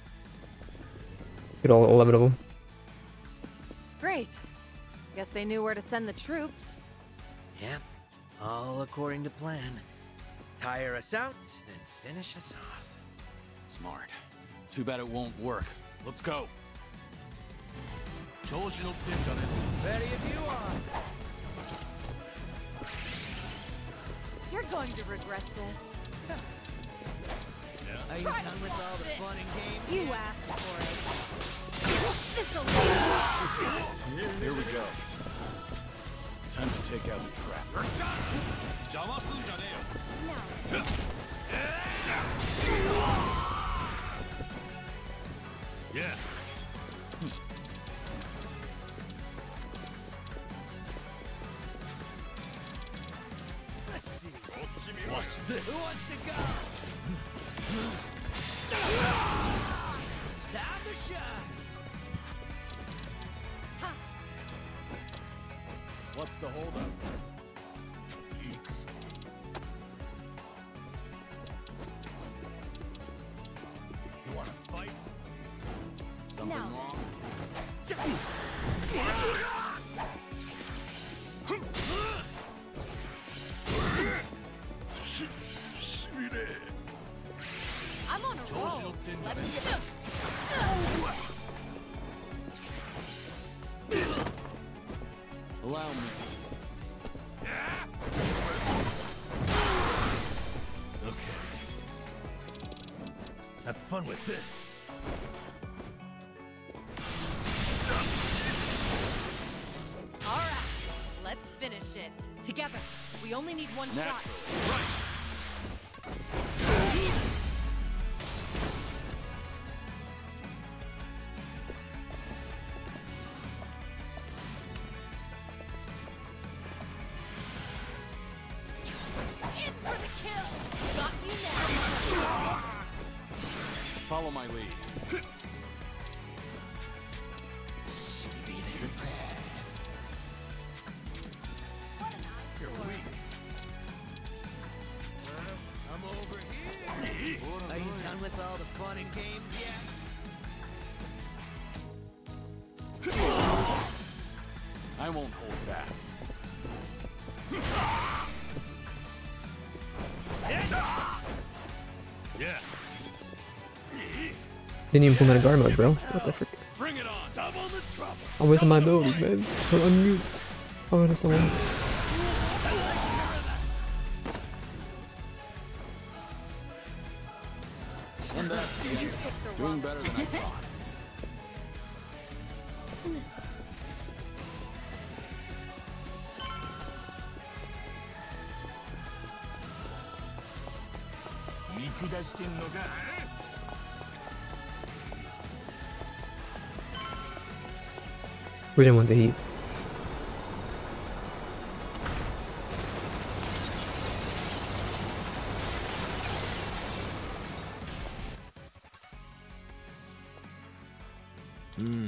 Get all eleven of them. Great. Guess they knew where to send the troops. Yep, all according to plan. Tire us out, then finish us off. Smart. Too bad it won't work. Let's go. Ready as you are. You're going to regret this. Are you done with all the fun and games? You asked for it. This'll Here we go. Time to take out the trap. Yeah. Watch this. Who wants to go? Time to shine. What's the holdup? You want to fight? Something No. wrong? Allow me. Okay. Have fun with this. All right, let's finish it. Together. We only need one shot. Naturally. Right. In for the kill. Got you now. Follow my lead. You're weak. I'm over here. Are you done with all the fun and games yet? I won't hold back. Yeah. Didn't even pull out a guard mode, bro. What the frick? Bring it on. Double the trouble. I'm wasting my abilities, man. I'm unmute. Oh, that's the one. And that's doing better than I thought. We didn't want the heat. Hmm.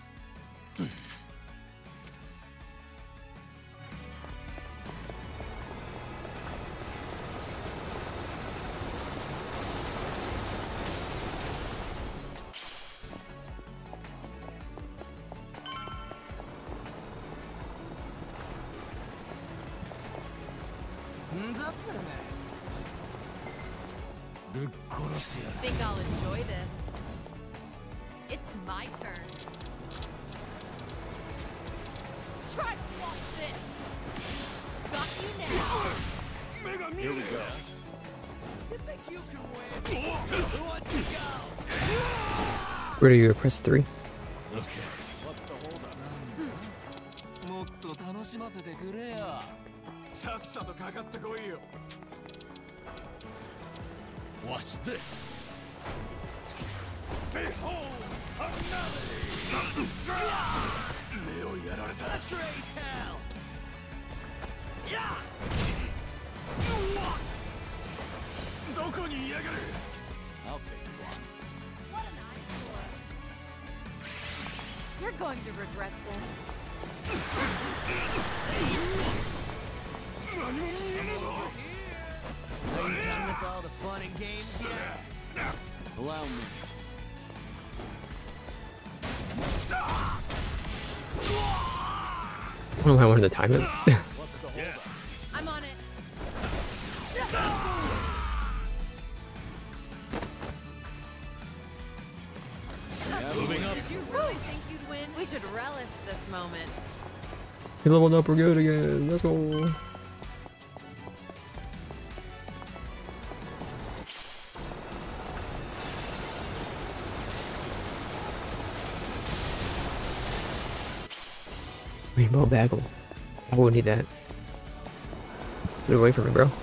Think I'll enjoy this. It's my turn. Try to block this. Got you now. Here we go. You think you can win? Who wants to go? Where do you press three? Okay. What's the holdup? もっと楽しませてくれよ。さっさとかかってこいよ。 Watch this. Behold, a melody. 目をやられた。Let's raise hell. Yeah. どこにいやがる I'll take one. What an eyesore. You're going to regret this. Are you done with all the fun and games yet? Allow me. I don't know how I wanted to time it. What's the holdup? I'm on it. Moving up. Did you really think you'd win? We should relish this moment. We leveled up, we're good again. Let's go. Rainbow bagel. I wouldn't need that. Get away from me, bro.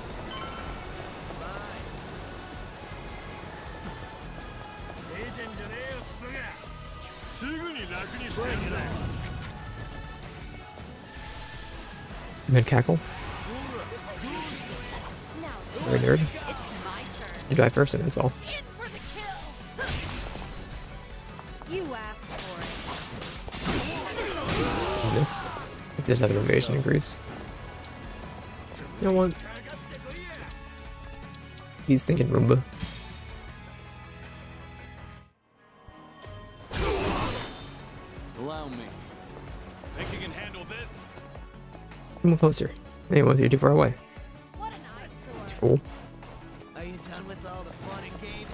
Mid cackle. Very nerd. You die first and install. You asked for I missed. If there's another evasion increase. You know what? He's thinking Roomba. Allow me. Think you can handle this? Move closer. Anyone, you're too far away. What an eyesore. Fool. Are you done with all the fun and games?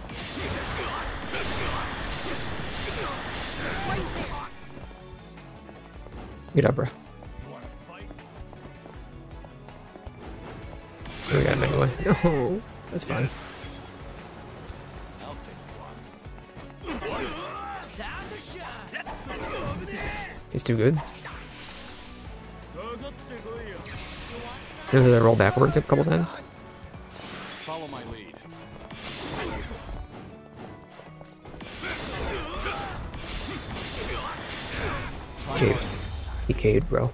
Get up, bro. We got him anyway. No, that's fine. He's too good. Did I roll backwards a couple times? Follow my lead. Caved. He caved, bro.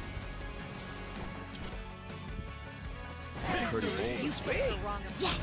Pretty bold. Yes!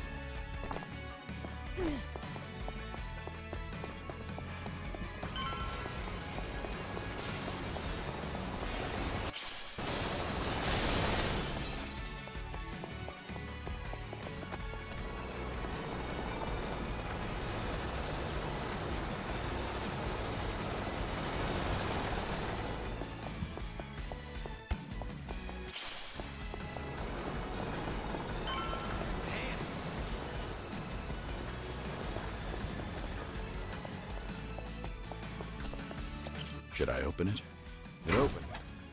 Should I open it? It opened.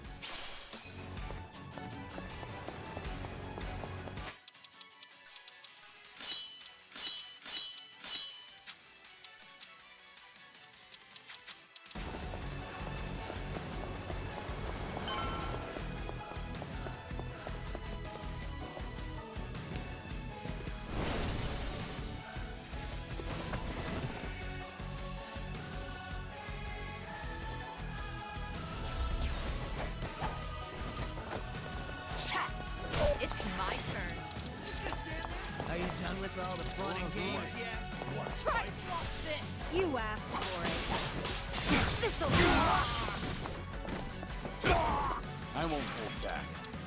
All the fun and games yet? Try to block this! You asked for it. This'll I won't hold back.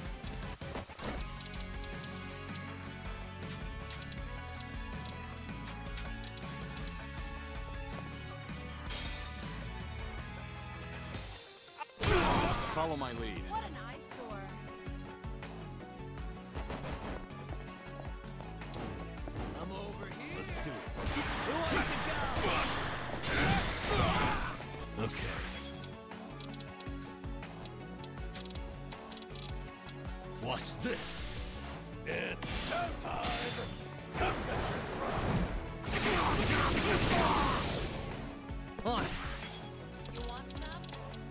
Follow my lead. What an eyesore. I'm over here. Let's do it. Who wants to go? Okay. Watch this. It's showtime. Come get your drum. On. You want some?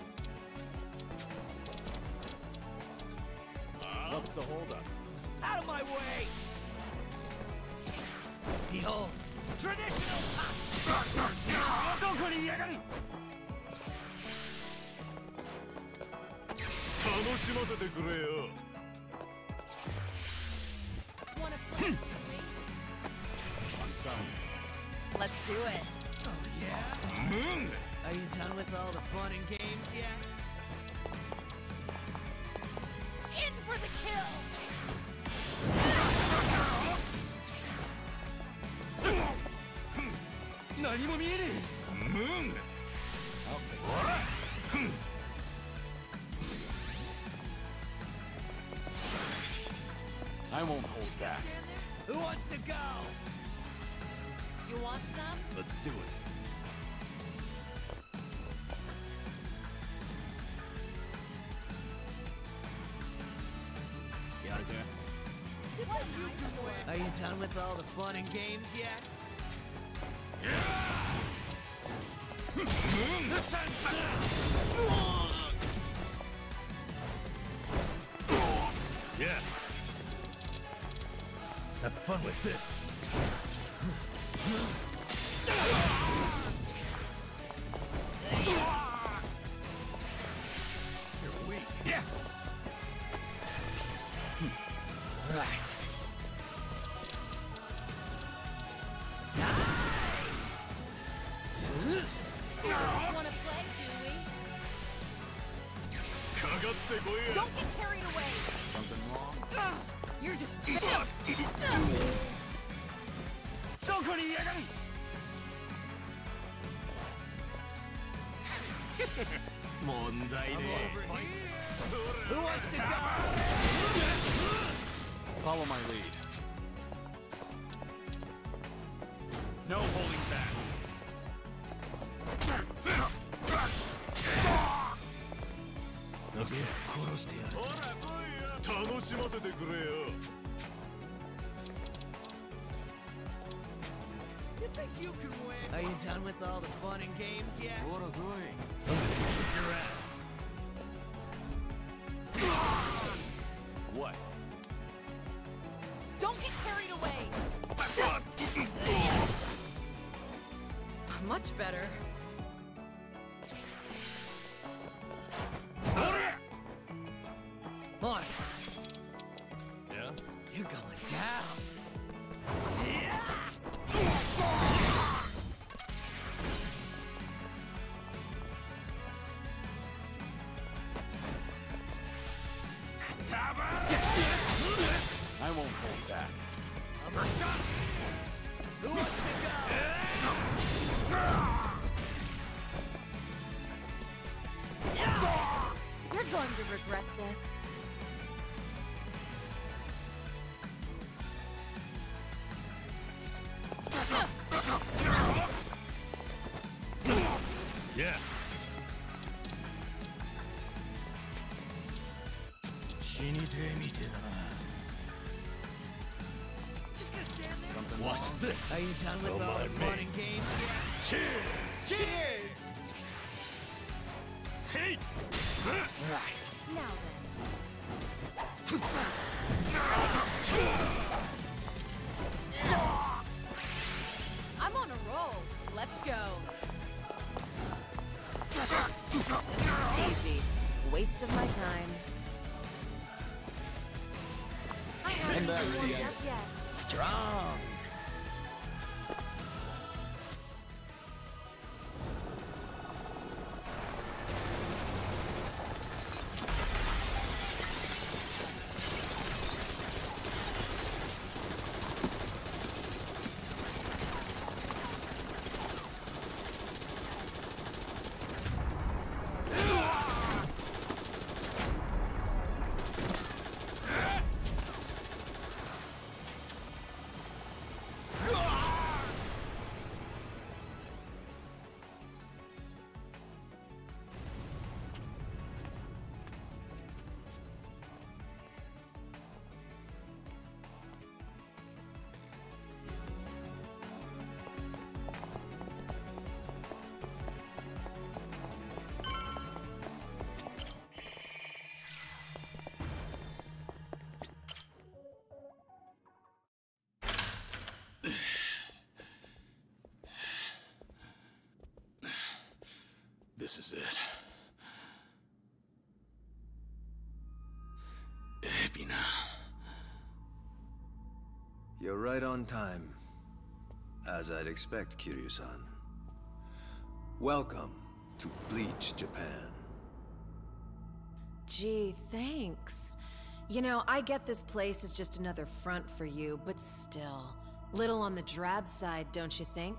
What's the holdup? Out of my way! Behold, traditional touch! どこにいやがる。楽しませてくれよ。 Wanna play? Let's do it. Oh, yeah? Are you done with all the fun and games yet? In for the kill! I won't hold back. Who wants to go? You want some? Let's do it. You out there? What an eyesore. Are you done with all the fun and games yet? Yeah. Have fun with this. You're weak. Yeah. Right. Wanna play, do we? Don't get carried away! Something wrong? Ugh, you're just... どこにいやがる。問題ね。 Who wants to go? Follow my lead. Are you done with all the fun and games yet? What a going. Your ass. What? Don't get carried away! Much better. Mark, Yeah? you're going down. I won't hold back. Who wants to go? You're going to regret this. Yeah. Just gonna stand there? Something Watch wrong? this. Are you done with Don't all the mind fun me. and games yet? Cheers! Cheers! See? Right. Now then. I'm on a roll. Let's go. Easy. Waste of my time. Send that ready. Not yet. Strong. This is it. Epina. You're right on time. As I'd expect, Kiryu-san. Welcome to Bleach, Japan. Gee, thanks. You know, I get this place is just another front for you, but still. Little on the drab side, don't you think?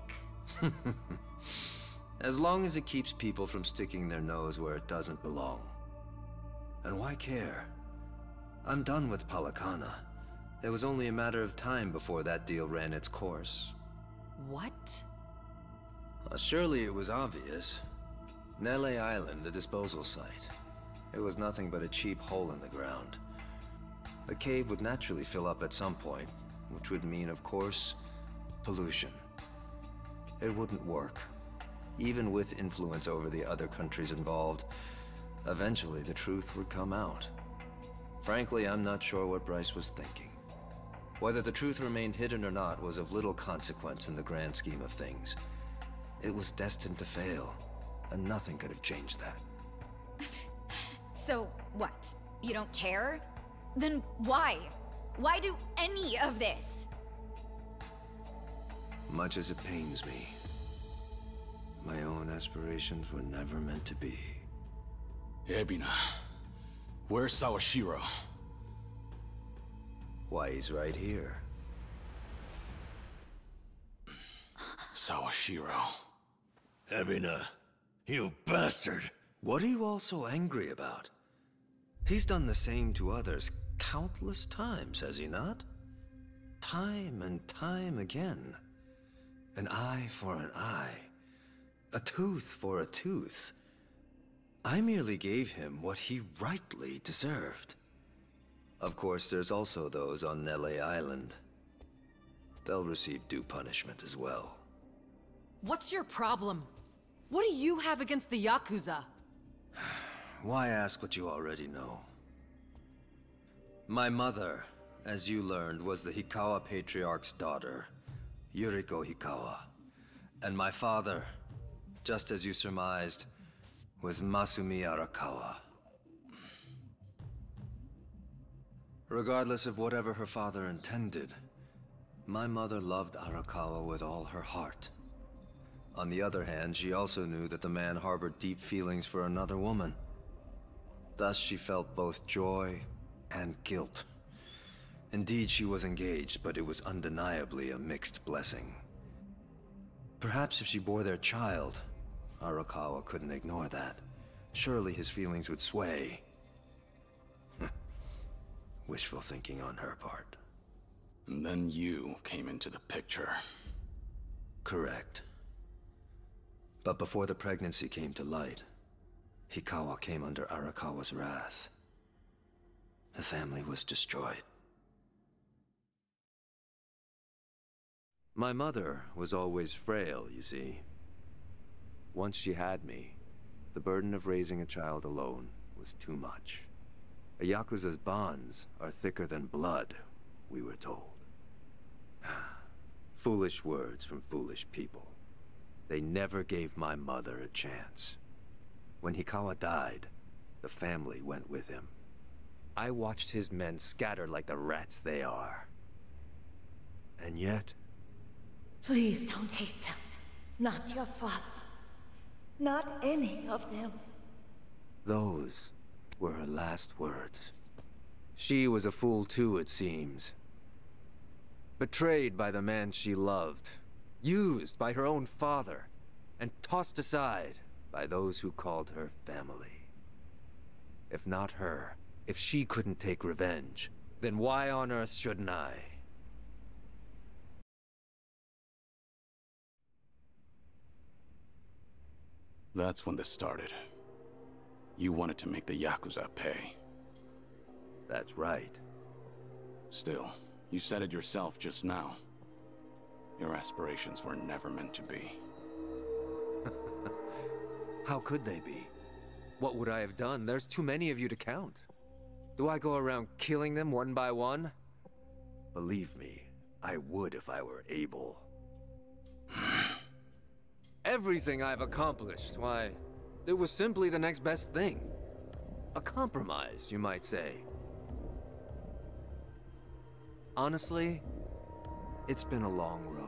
As long as it keeps people from sticking their nose where it doesn't belong. And why care? I'm done with Palakana. It was only a matter of time before that deal ran its course. What? Uh, surely it was obvious. Nele Island, the disposal site. It was nothing but a cheap hole in the ground. The cave would naturally fill up at some point, which would mean, of course, pollution. It wouldn't work. Even with influence over the other countries involved, eventually the truth would come out. Frankly, I'm not sure what Bryce was thinking. Whether the truth remained hidden or not was of little consequence in the grand scheme of things. It was destined to fail, and nothing could have changed that. So, what? You don't care? Then why? Why do any of this? Much as it pains me, my own aspirations were never meant to be. Ebina. Where's Sawashiro? Why, he's right here. Sawashiro. Ebina, you bastard! What are you all so angry about? He's done the same to others countless times, has he not? Time and time again. An eye for an eye. A tooth for a tooth. I merely gave him what he rightly deserved. Of course, there's also those on Nele Island. They'll receive due punishment as well. What's your problem? What do you have against the Yakuza? Why ask what you already know? My mother, as you learned, was the Hikawa Patriarch's daughter, Yuriko Hikawa. And my father, just as you surmised, was Masumi Arakawa. Regardless of whatever her father intended, my mother loved Arakawa with all her heart. On the other hand, she also knew that the man harbored deep feelings for another woman. Thus, she felt both joy and guilt. Indeed, she was engaged, but it was undeniably a mixed blessing. Perhaps if she bore their child, Arakawa couldn't ignore that. Surely his feelings would sway. Wishful thinking on her part. And then you came into the picture. Correct. But before the pregnancy came to light, Hikawa came under Arakawa's wrath. The family was destroyed. My mother was always frail, you see. Once she had me, the burden of raising a child alone was too much. A Yakuza's bonds are thicker than blood, we were told. Foolish words from foolish people. They never gave my mother a chance. When Hikawa died, the family went with him. I watched his men scatter like the rats they are. And yet... Please don't hate them. Not your father. Not any of them. Those were her last words. She was a fool too, it seems. Betrayed by the man she loved. Used by her own father. And tossed aside by those who called her family. If not her, if she couldn't take revenge, then why on earth shouldn't I? That's when this started. You wanted to make the Yakuza pay. That's right. Still, you said it yourself just now. Your aspirations were never meant to be. How could they be? What would I have done? There's too many of you to count. Do I go around killing them one by one? Believe me, I would if I were able. Everything I've accomplished, why, it was simply the next best thing. A compromise, you might say. Honestly, it's been a long road.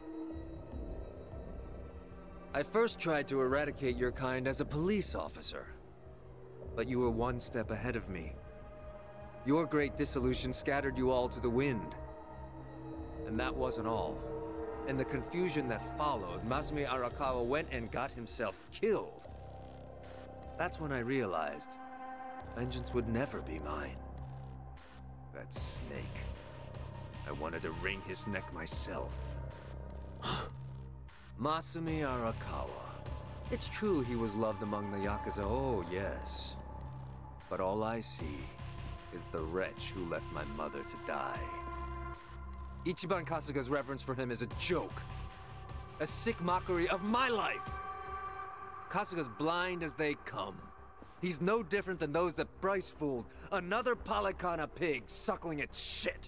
I first tried to eradicate your kind as a police officer, but you were one step ahead of me. Your great dissolution scattered you all to the wind. And that wasn't all. In the confusion that followed, Masumi Arakawa went and got himself killed. That's when I realized vengeance would never be mine. That snake. I wanted to wring his neck myself. Masumi Arakawa. It's true he was loved among the Yakuza, oh yes. But all I see is the wretch who left my mother to die. Ichiban Kasuga's reverence for him is a joke. A sick mockery of my life. Kasuga's blind as they come. He's no different than those that Bryce fooled. Another Palikana pig suckling its shit.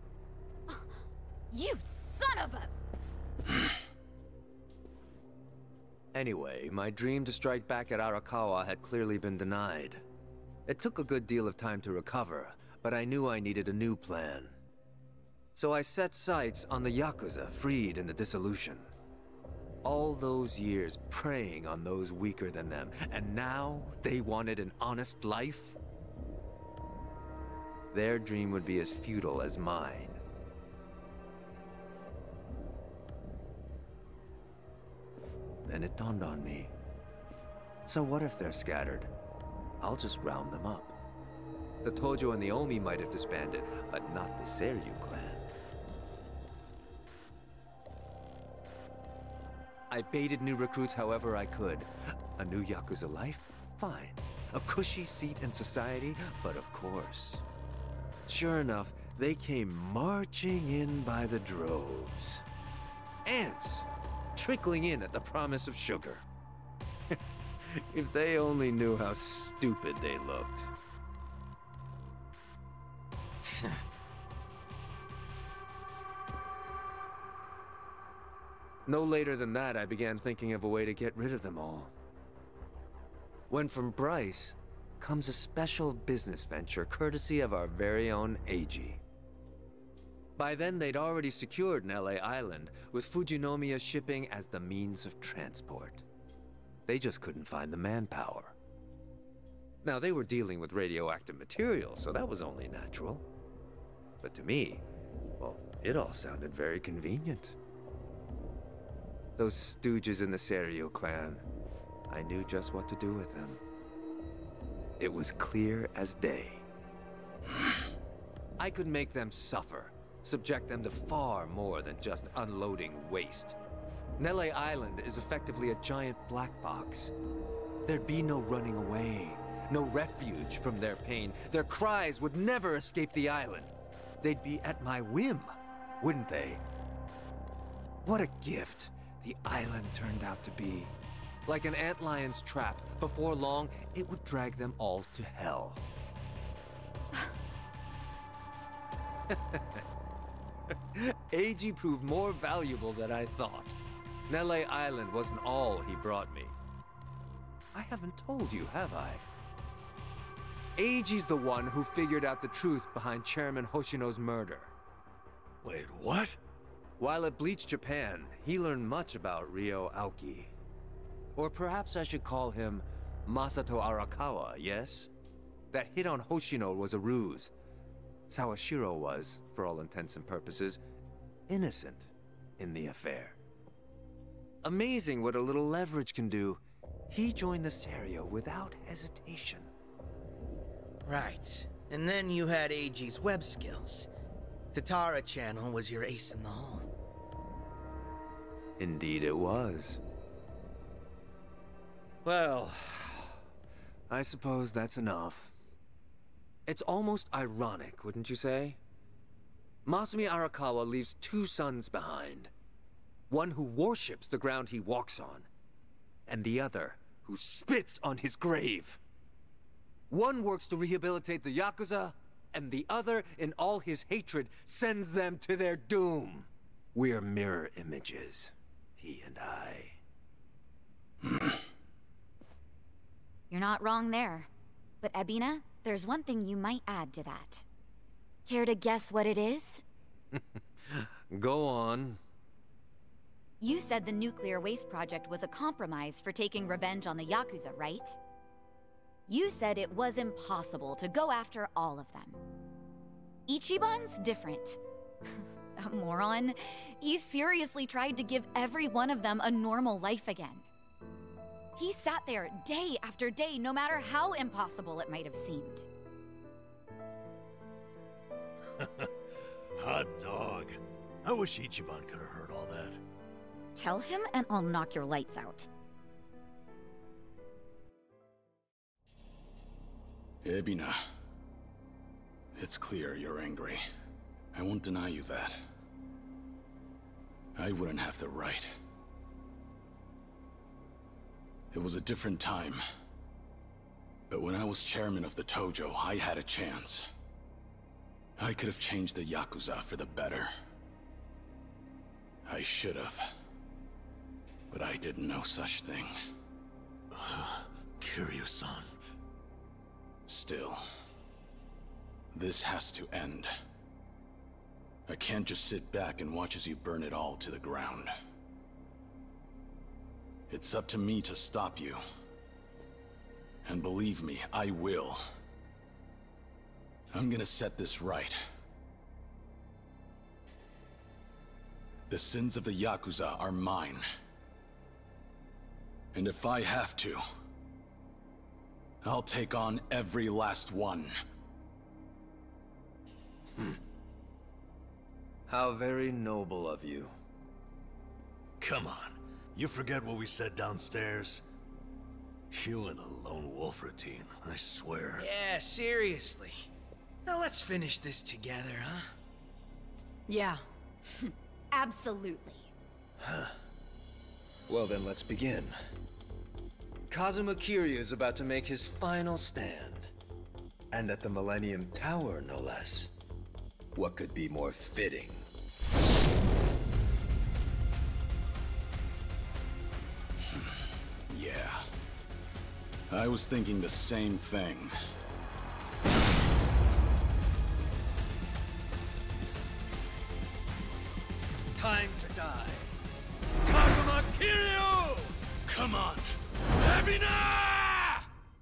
You son of a... Anyway, my dream to strike back at Arakawa had clearly been denied. It took a good deal of time to recover, but I knew I needed a new plan. So I set sights on the Yakuza freed in the dissolution. All those years preying on those weaker than them, and now they wanted an honest life? Their dream would be as futile as mine. Then it dawned on me. So what if they're scattered? I'll just round them up. The Tojo and the Omi might have disbanded, but not the Seiryu clan. I baited new recruits however I could. A new Yakuza life? Fine. A cushy seat in society? But of course. Sure enough, they came marching in by the droves. Ants! trickling in at the promise of sugar. If they only knew how stupid they looked. No later than that, I began thinking of a way to get rid of them all. When from Bryce comes a special business venture courtesy of our very own Eiji. By then, they'd already secured Nele Island, with Fujinomiya shipping as the means of transport. They just couldn't find the manpower. Now, they were dealing with radioactive material, so that was only natural. But to me, well, it all sounded very convenient. Those stooges in the Seiryu clan, I knew just what to do with them. It was clear as day. I could make them suffer, subject them to far more than just unloading waste. Nele Island is effectively a giant black box. There'd be no running away, no refuge from their pain. Their cries would never escape the island. They'd be at my whim, wouldn't they? What a gift the island turned out to be. Like an antlion's trap, before long, it would drag them all to hell. Eiji proved more valuable than I thought. Nele Island wasn't all he brought me. I haven't told you, have I? Eiji's the one who figured out the truth behind Chairman Hoshino's murder. Wait, what? While at Bleach Japan, he learned much about Ryo Aoki. Or perhaps I should call him Masato Arakawa, yes? That hit on Hoshino was a ruse. Sawashiro was, for all intents and purposes, innocent in the affair. Amazing what a little leverage can do. He joined the Seiryu without hesitation. Right. And then you had Eiji's web skills. Tatara Channel was your ace in the hole. Indeed it was. Well, I suppose that's enough. It's almost ironic, wouldn't you say? Masumi Arakawa leaves two sons behind. One who worships the ground he walks on, and the other who spits on his grave. One works to rehabilitate the Yakuza, and the other, in all his hatred, sends them to their doom. We're mirror images, he and I. You're not wrong there. But Ebina, there's one thing you might add to that. Care to guess what it is? Go on. You said the nuclear waste project was a compromise for taking revenge on the Yakuza, right? You said it was impossible to go after all of them. Ichiban's different. A moron. He seriously tried to give every one of them a normal life again. He sat there day after day, no matter how impossible it might have seemed. Hot dog. I wish Ichiban could have heard all that. Tell him and I'll knock your lights out. Ebina. It's clear you're angry. I won't deny you that. I wouldn't have the right. It was a different time. But when I was chairman of the Tojo, I had a chance. I could have changed the Yakuza for the better. I should have. But I did no such thing. Kiryu-san. Still, this has to end. I can't just sit back and watch as you burn it all to the ground. It's up to me to stop you. And believe me, I will. I'm gonna set this right. The sins of the Yakuza are mine. And if I have to, I'll take on every last one. Hmm. How very noble of you. Come on. You forget what we said downstairs? You and a lone wolf routine, I swear. Yeah, seriously. Now let's finish this together, huh? Yeah. Absolutely. Huh. Well then, let's begin. Kazuma Kiryu is about to make his final stand. And at the Millennium Tower, no less. What could be more fitting? Yeah. I was thinking the same thing. Time to die. Kazuma Kiryu! Come on! Ebina!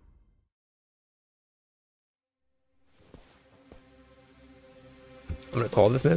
I'm gonna call this man.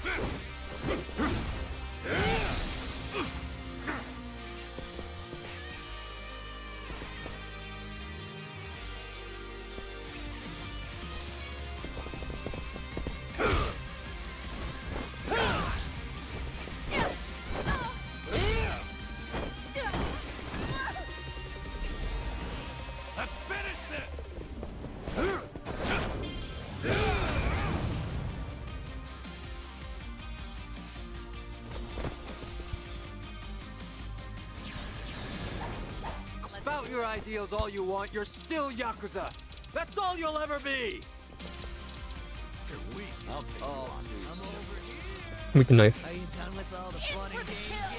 Spout your ideals all you want, you're still Yakuza. That's all you'll ever be. You're weak. I'll take oh, I'm over here. With the knife. Are you done with all the fun and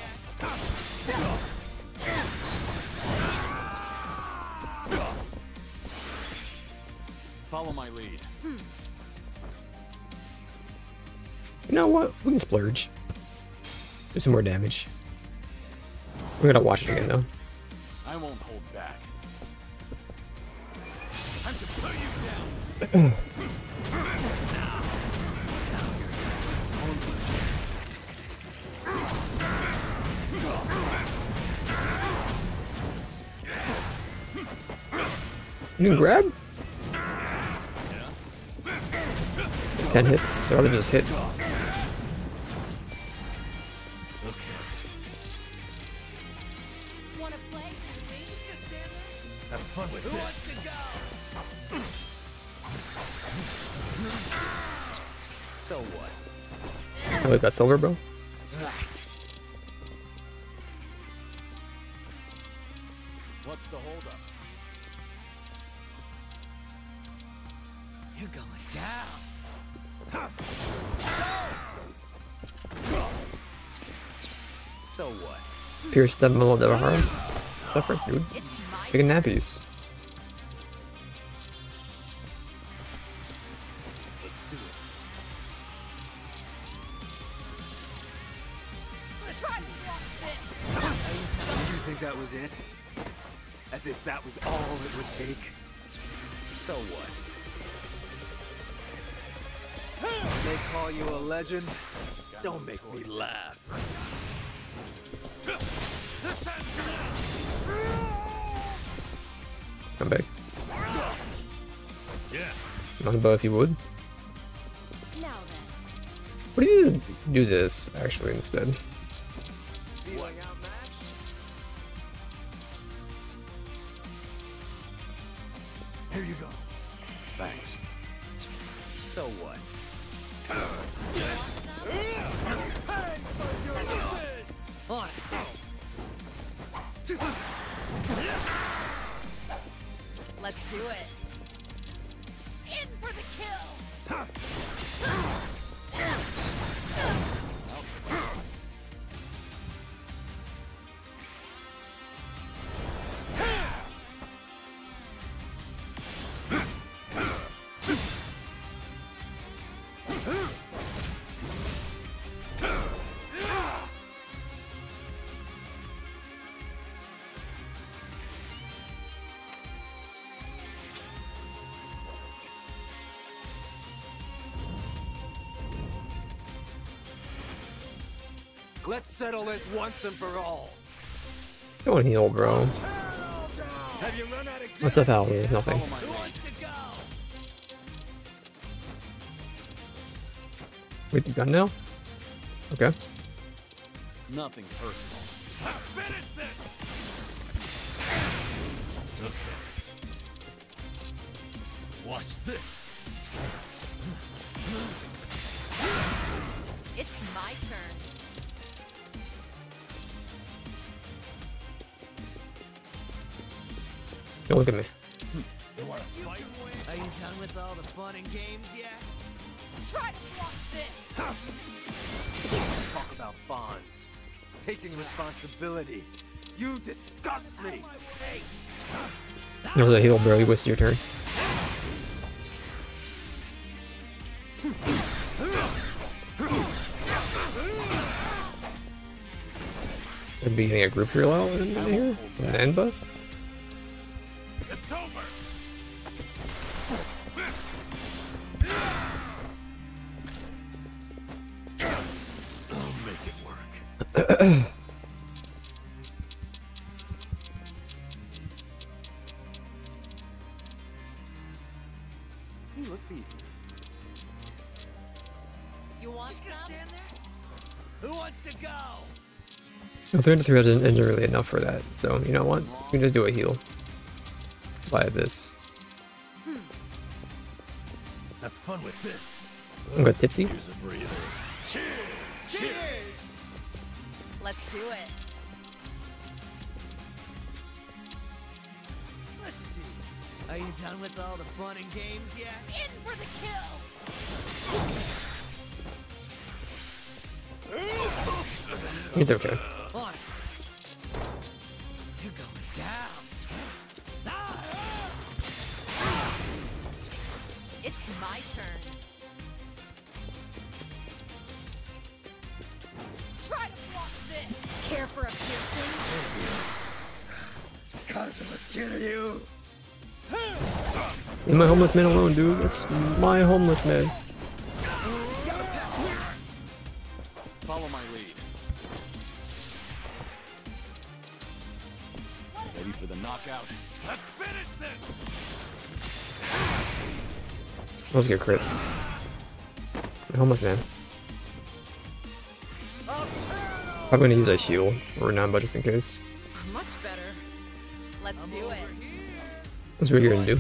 games yet? Follow my lead. You know what? We can splurge. Do some more damage. We're gonna watch it again though. I won't hold back. Time to put you down. You can grab? ten hits, or just hit. Have fun with Who this. wants to go? So what? Oh, we got silver, bro. What's the holdup? You're going down. So what? Pierce the middle of the heart. Suffer, dude. Taking nappies. Let's do it. You think that was it? As if that was all it would take? So what? They call you a legend? Don't make me laugh. Come back. Yeah. Not above if you would. Now then. What do you do this actually instead? Feeling outmatched? Here you go. Thanks. So what? On Let's do it. In for the kill. Let's settle this once and for all. Go on heal, bro. Have you run out of What's that out? There's nothing. Who wants to go? With the gun now? Okay. Nothing personal. Finish this. Okay. Watch this. It's my turn. Don't look at me. Are you done with all the fun and games yet? Try to block this! Talk about bonds. Taking responsibility. You disgust me! That was a heal, bro. You wasted your turn. Could be getting a group hero out in here? An end buff? It's over. I'll make it work. You look beefy. You want Just gonna some? stand there? Who wants to go? Well, three hundred three isn't, isn't really enough for that, so you know what? We can just do a heal. Buy this. Have fun with this. I'm got tipsy. Here's a breather. Cheers! Cheers! Let's do it. Let's see. Are you done with all the fun and games yet? In for the kill! He's okay. On. You're going down. It's my turn. Try to block this! Care for a piercing? Cause I'm a kid of you. Leave my homeless man alone, dude. That's my homeless man. Follow my lead. Ready for the knockout? Let's finish this. Let's get crit. My homeless man. I'm gonna use a heal or Namba just in case. Much better. Let's do it. That's what you're gonna do.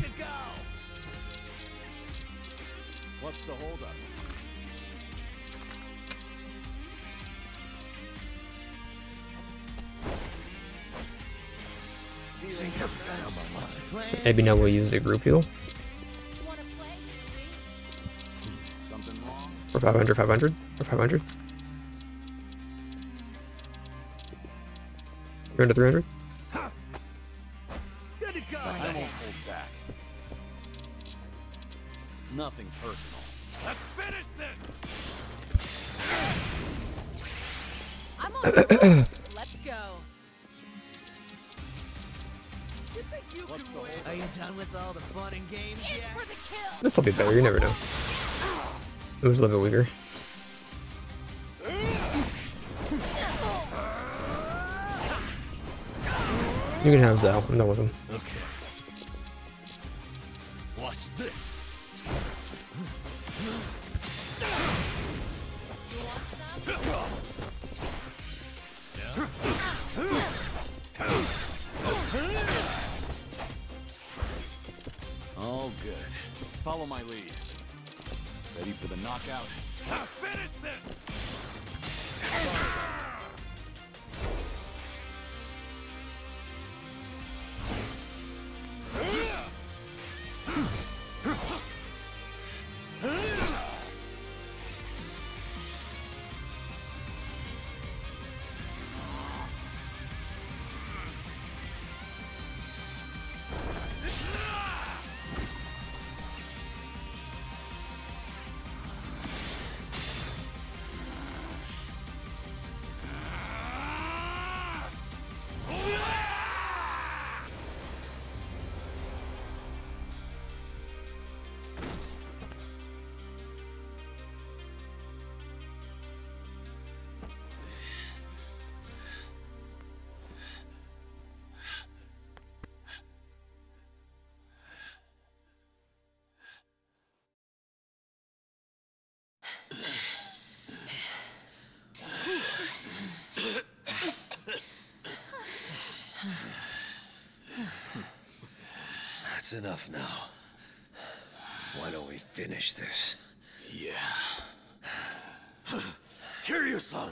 What's the holdup? Maybe now we'll use the group heal. Something wrong? For five hundred, five hundred, or five hundred. three hundred, three hundred. Good to go. I won't hold back. Nothing personal. Let's finish this. I'm on board. Let's go. You think you can win? Are you done with all the fun and games In yet? for the kill! This will be better, you never know. It was a little bit weaker. You can have Zao, I'm done with him. Okay. Watch this. All good. Follow my lead. Ready for the knockout? Now finish this. That's enough now. Why don't we finish this? Yeah. Kiryu-san!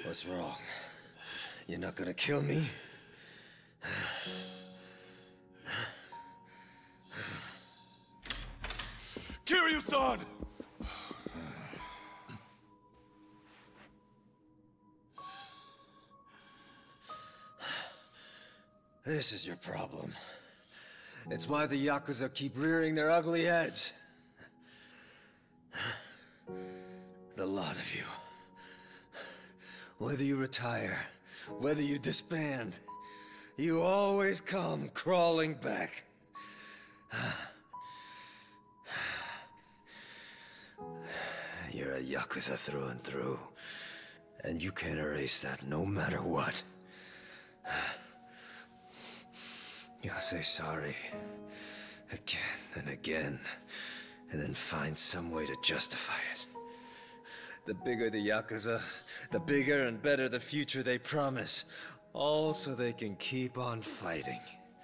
What's wrong? You're not gonna kill me? Kiryu-san! This is your problem. It's why the Yakuza keep rearing their ugly heads. The lot of you. Whether you retire, whether you disband, you always come crawling back. You're a Yakuza through and through, and you can't erase that no matter what. You'll say sorry again and again, and then find some way to justify it. The bigger the Yakuza, the bigger and better the future they promise, all so they can keep on fighting.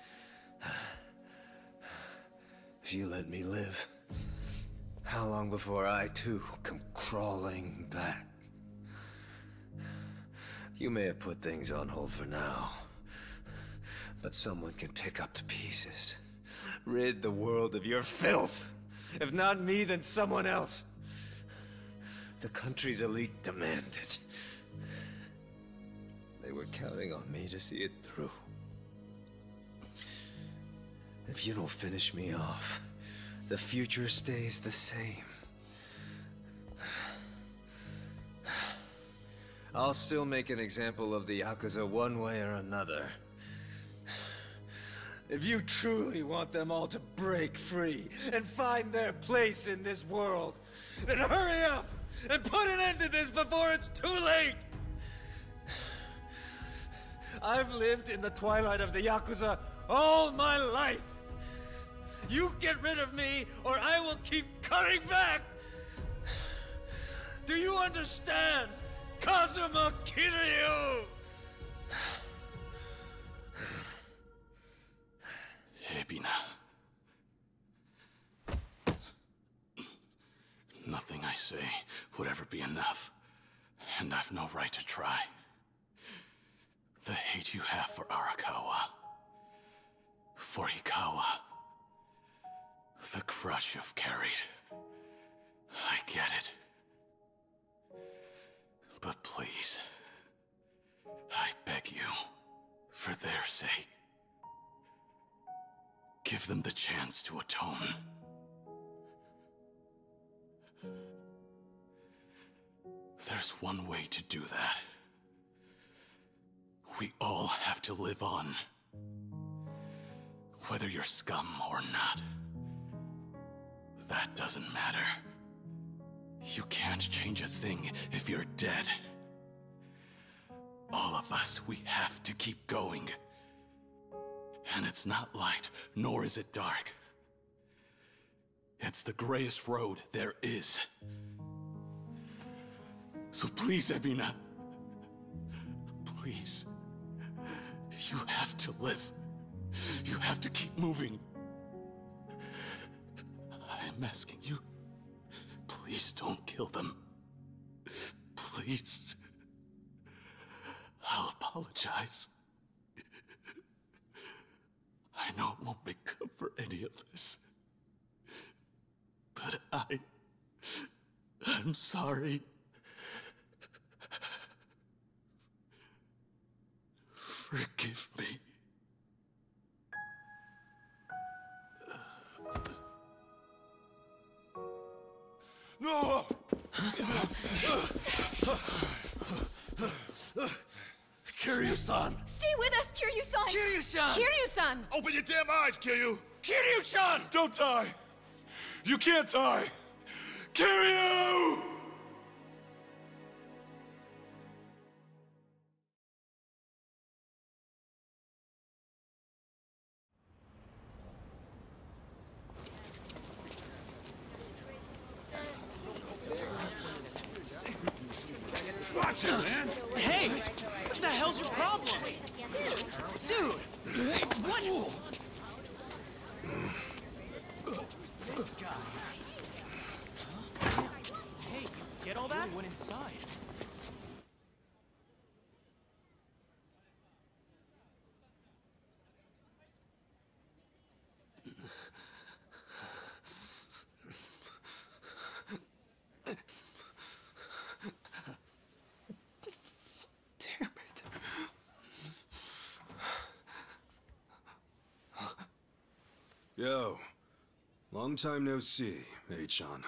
If you let me live, how long before I too come crawling back? You may have put things on hold for now, but someone can pick up the pieces. Rid the world of your filth. If not me, then someone else. The country's elite demand it. They were counting on me to see it through. If you don't finish me off, the future stays the same. I'll still make an example of the Yakuza one way or another. If you truly want them all to break free and find their place in this world, then hurry up and put an end to this before it's too late! I've lived in the twilight of the Yakuza all my life! You get rid of me, or I will keep cutting back! Do you understand, Kazuma Kiryu? Ebina. Nothing I say would ever be enough, and I've no right to try. The hate you have for Arakawa, for Ikawa, the crush you've carried, I get it. But please, I beg you, for their sake, give them the chance to atone. There's one way to do that. We all have to live on. Whether you're scum or not. That doesn't matter. You can't change a thing if you're dead. All of us, we have to keep going. And it's not light, nor is it dark. It's the grayest road there is. So please, Ebina, please, you have to live. You have to keep moving. I'm asking you, please don't kill them. Please. I'll apologize. I know it won't make up for any of this. But I... I'm sorry. Forgive me. No! Kiryu-san! Stay with us, Kiryu-san! Kiryu-san! Kiryu-san! Open your damn eyes, Kiryu! Kiryu-san! Don't die! You can't die! Kiryu! Watch it, man! Hey! What the hell's your problem? Dude! Hey, what? Who's this guy? Huh? Hey, get all that? Really went inside. Yo. Long time no see, Achan.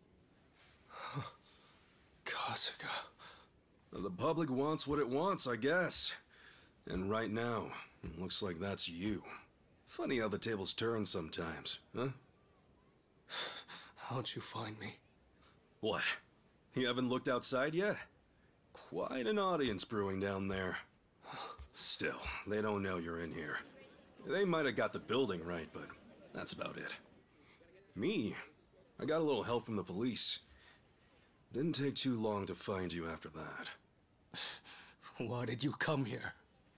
Kasuga. The public wants what it wants, I guess. And right now, it looks like that's you. Funny how the tables turn sometimes, huh? How'd you find me? What? You haven't looked outside yet? Quite an audience brewing down there. Still, they don't know you're in here. They might have got the building right, but that's about it. Me? I got a little help from the police. Didn't take too long to find you after that. Why did you come here?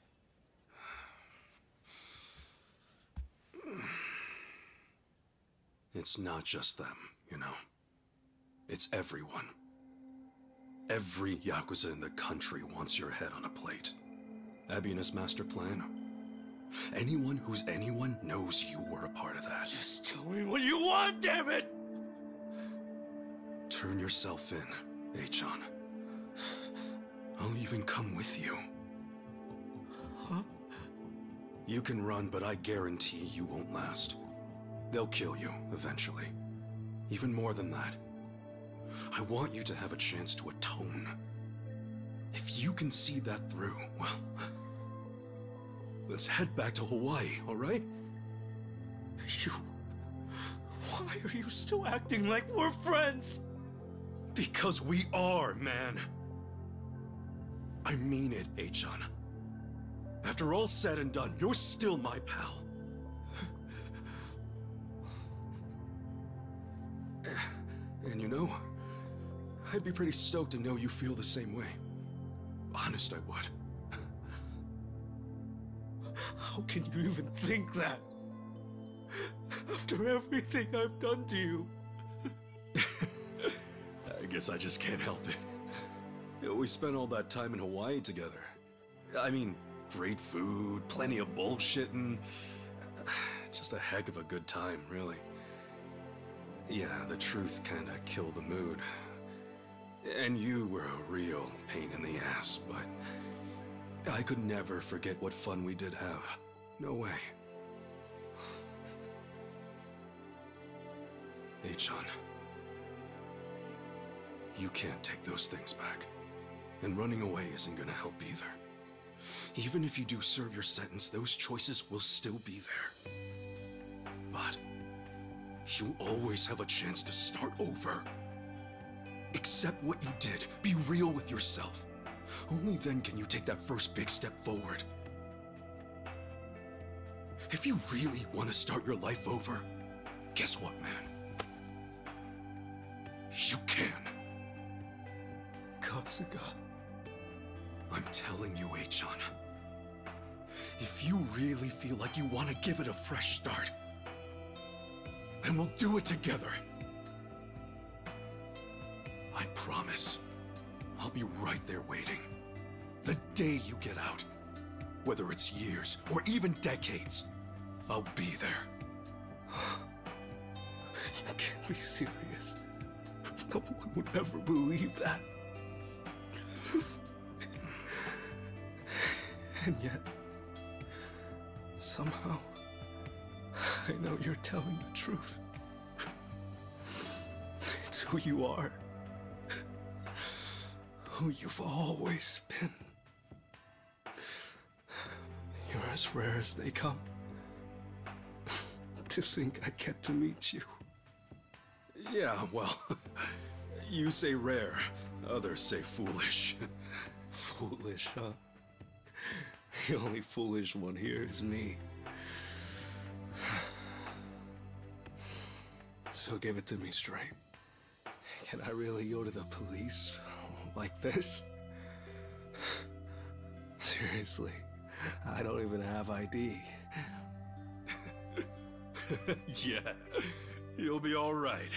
It's not just them, you know. It's everyone. Every Yakuza in the country wants your head on a plate. Ebina's master plan. Anyone who's anyone knows you were a part of that. Just tell me what you want, damn it! Turn yourself in, Achan. I'll even come with you. Huh? You can run, but I guarantee you won't last. They'll kill you, eventually. Even more than that. I want you to have a chance to atone. If you can see that through, well... let's head back to Hawaii, all right? You... Why are you still acting like we're friends? Because we are, man. I mean it, Achan. After all said and done, you're still my pal. And you know, I'd be pretty stoked to know you feel the same way. Honest, I would. How can you even think that? After everything I've done to you. I guess I just can't help it. You know, we spent all that time in Hawaii together. I mean, great food, plenty of bullshitting. Just a heck of a good time, really. Yeah, the truth kinda killed the mood. And you were a real pain in the ass, but I could never forget what fun we did have. No way. Achan, you can't take those things back. And running away isn't gonna help either. Even if you do serve your sentence, those choices will still be there. But you always have a chance to start over. Accept what you did. Be real with yourself. Only then can you take that first big step forward. If you really want to start your life over, guess what, man? You can. Kasuga. I'm telling you, Achan. If you really feel like you want to give it a fresh start, then we'll do it together. I promise. I'll be right there waiting. The day you get out. Whether it's years or even decades, I'll be there. You can't be serious. No one would ever believe that. And yet, somehow, I know you're telling the truth. It's who you are. Who you've always been. You're as rare as they come. To think I get to meet you. Yeah, well, you say rare, others say foolish. Foolish, huh? The only foolish one here is me. So give it to me straight. Can I really go to the police like this? Seriously, I don't even have I D. Yeah, you'll be all right.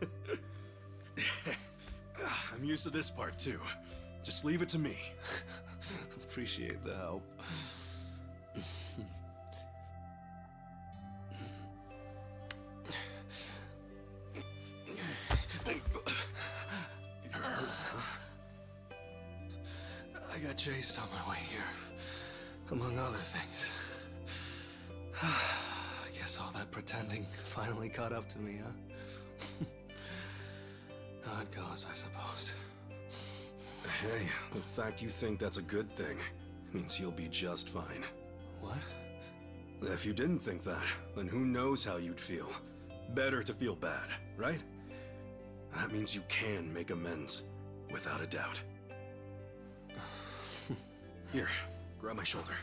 I'm used to this part too. Just leave it to me. Appreciate the help. I got chased on my way here, among other things. I Guess all that pretending finally caught up to me, huh? How it goes, I suppose. Hey, the fact you think that's a good thing means you'll be just fine. What? If you didn't think that, then who knows how you'd feel. Better to feel bad, right? That means you can make amends, without a doubt. Here, grab my shoulder.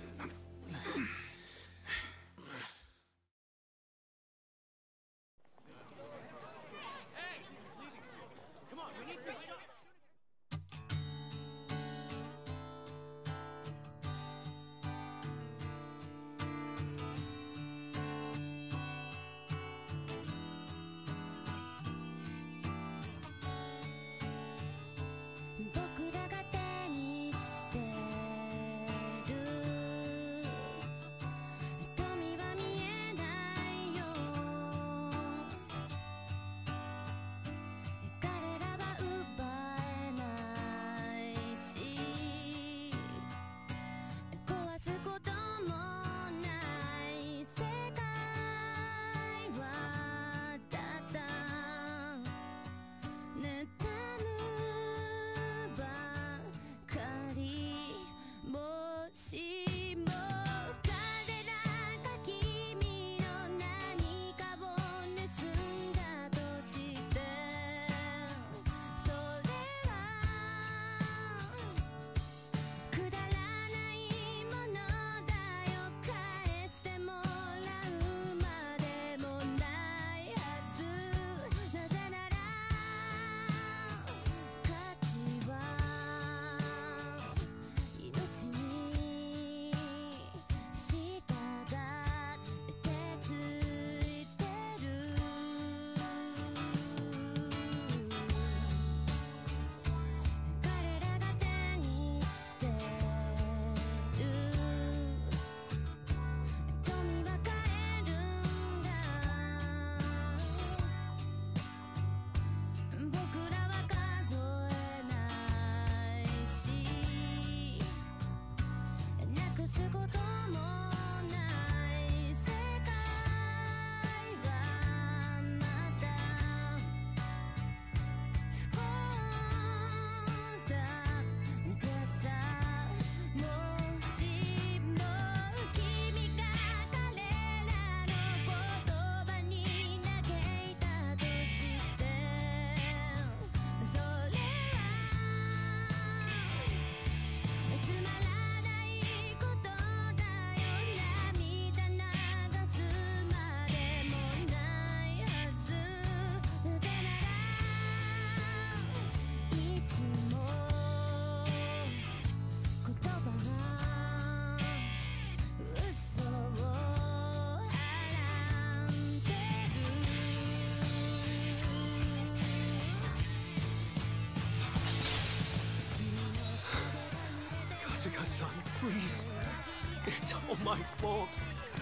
Kasuga-san, please. It's all my fault.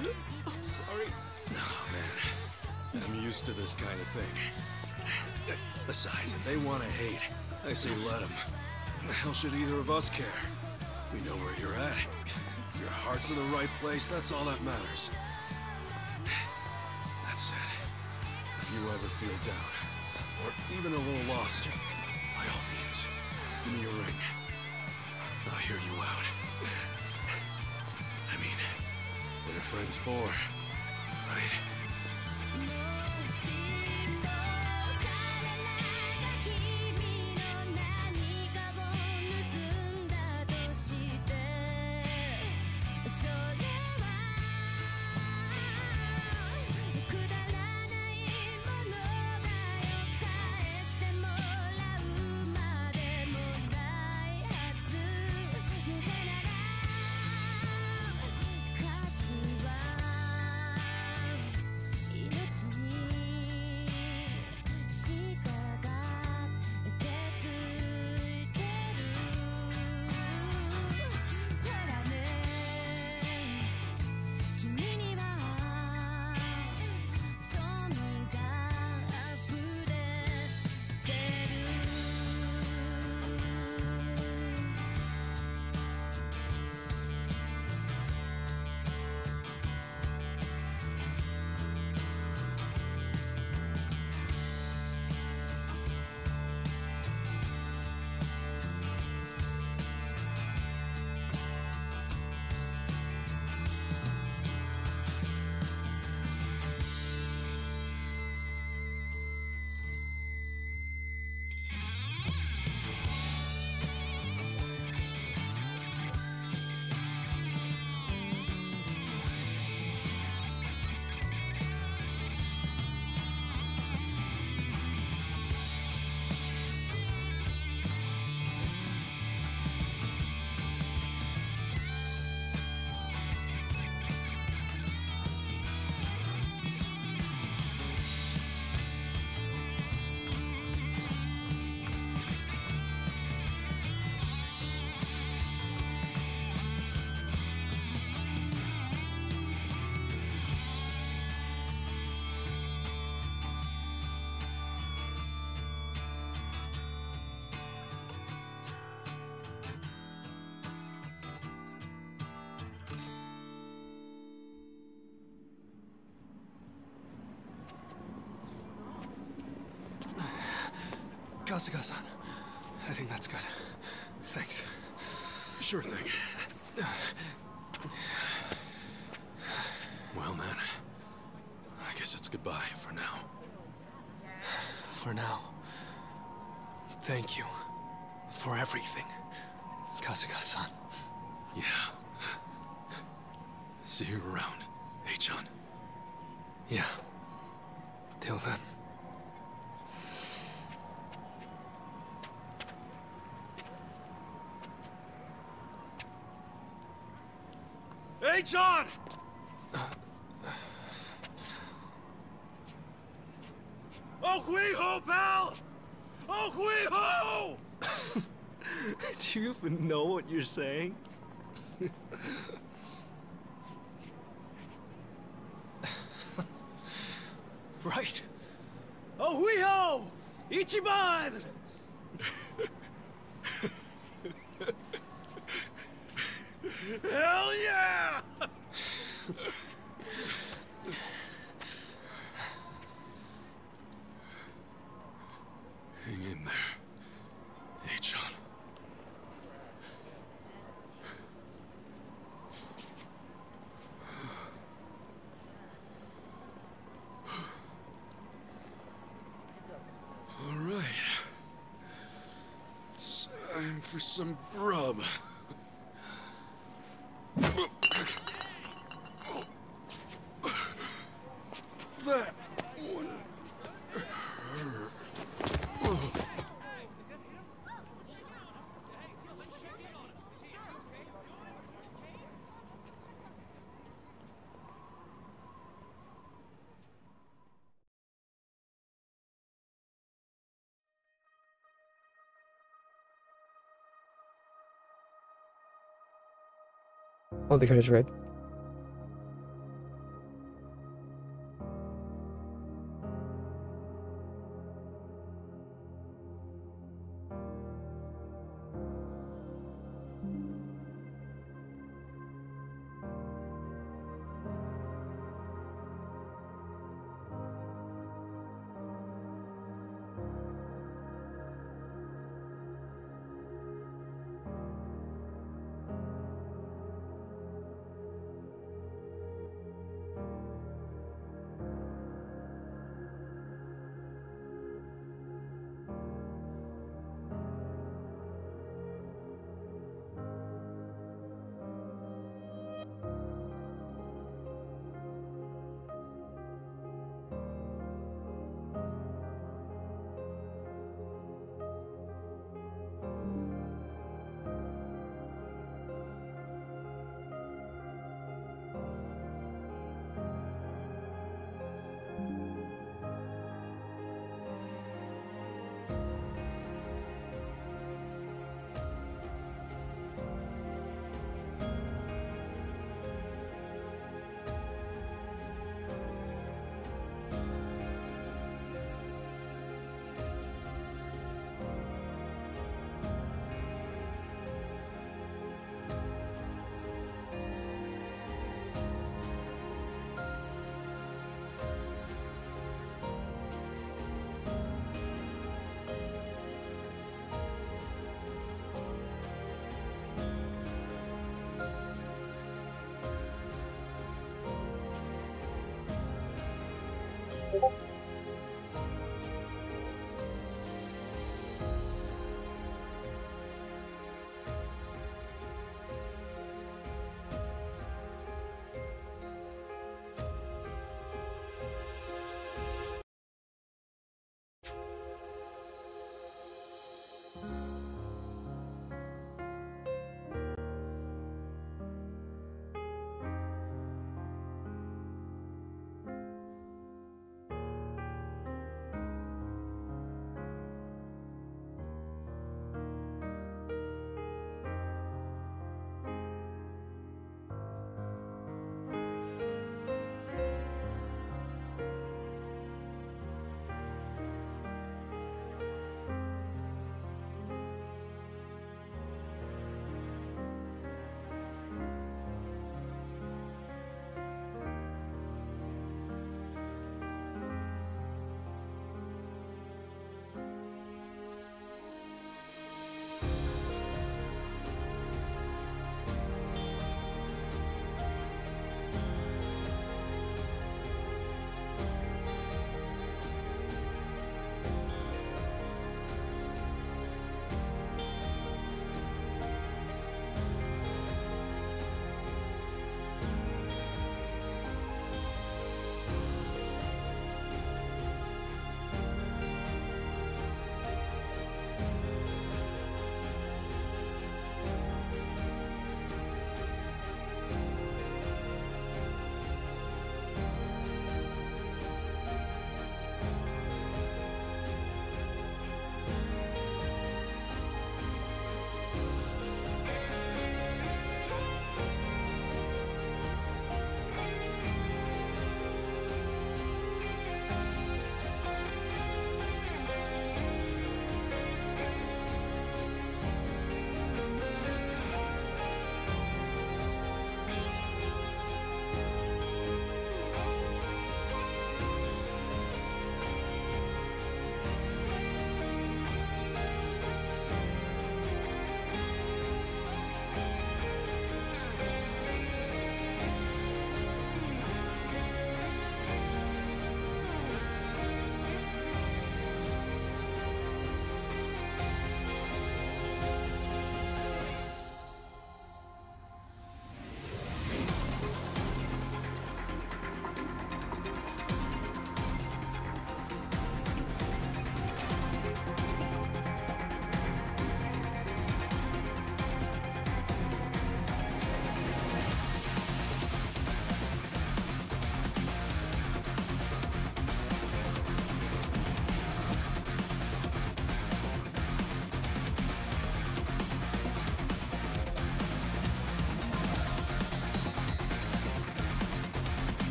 I'm sorry. No, man. I'm used to this kind of thing. Besides, if they want to hate, I say let them. The hell should either of us care? We know where you're at. Your heart's in the right place, that's all that matters. That said, if you ever feel down, or even a little lost, by all means, give me a ring. I'll hear you out. I mean, what are friends for, right? Kasuga-san. I think that's good. Thanks. Sure thing. Well, man. I guess it's goodbye for now. For now. Thank you. For everything. Kasuga-san. Yeah. See you around, Ei-chan. Yeah. Till then. Hey, John! Oh, hui-ho, pal! Oh, hui-ho! Do you even know what you're saying? Right. Oh, hui-ho! Ichiban! Hell yeah! Hang in there, Ei-chan. All right. Time for some grub. That one hurt. Oh, the credits red.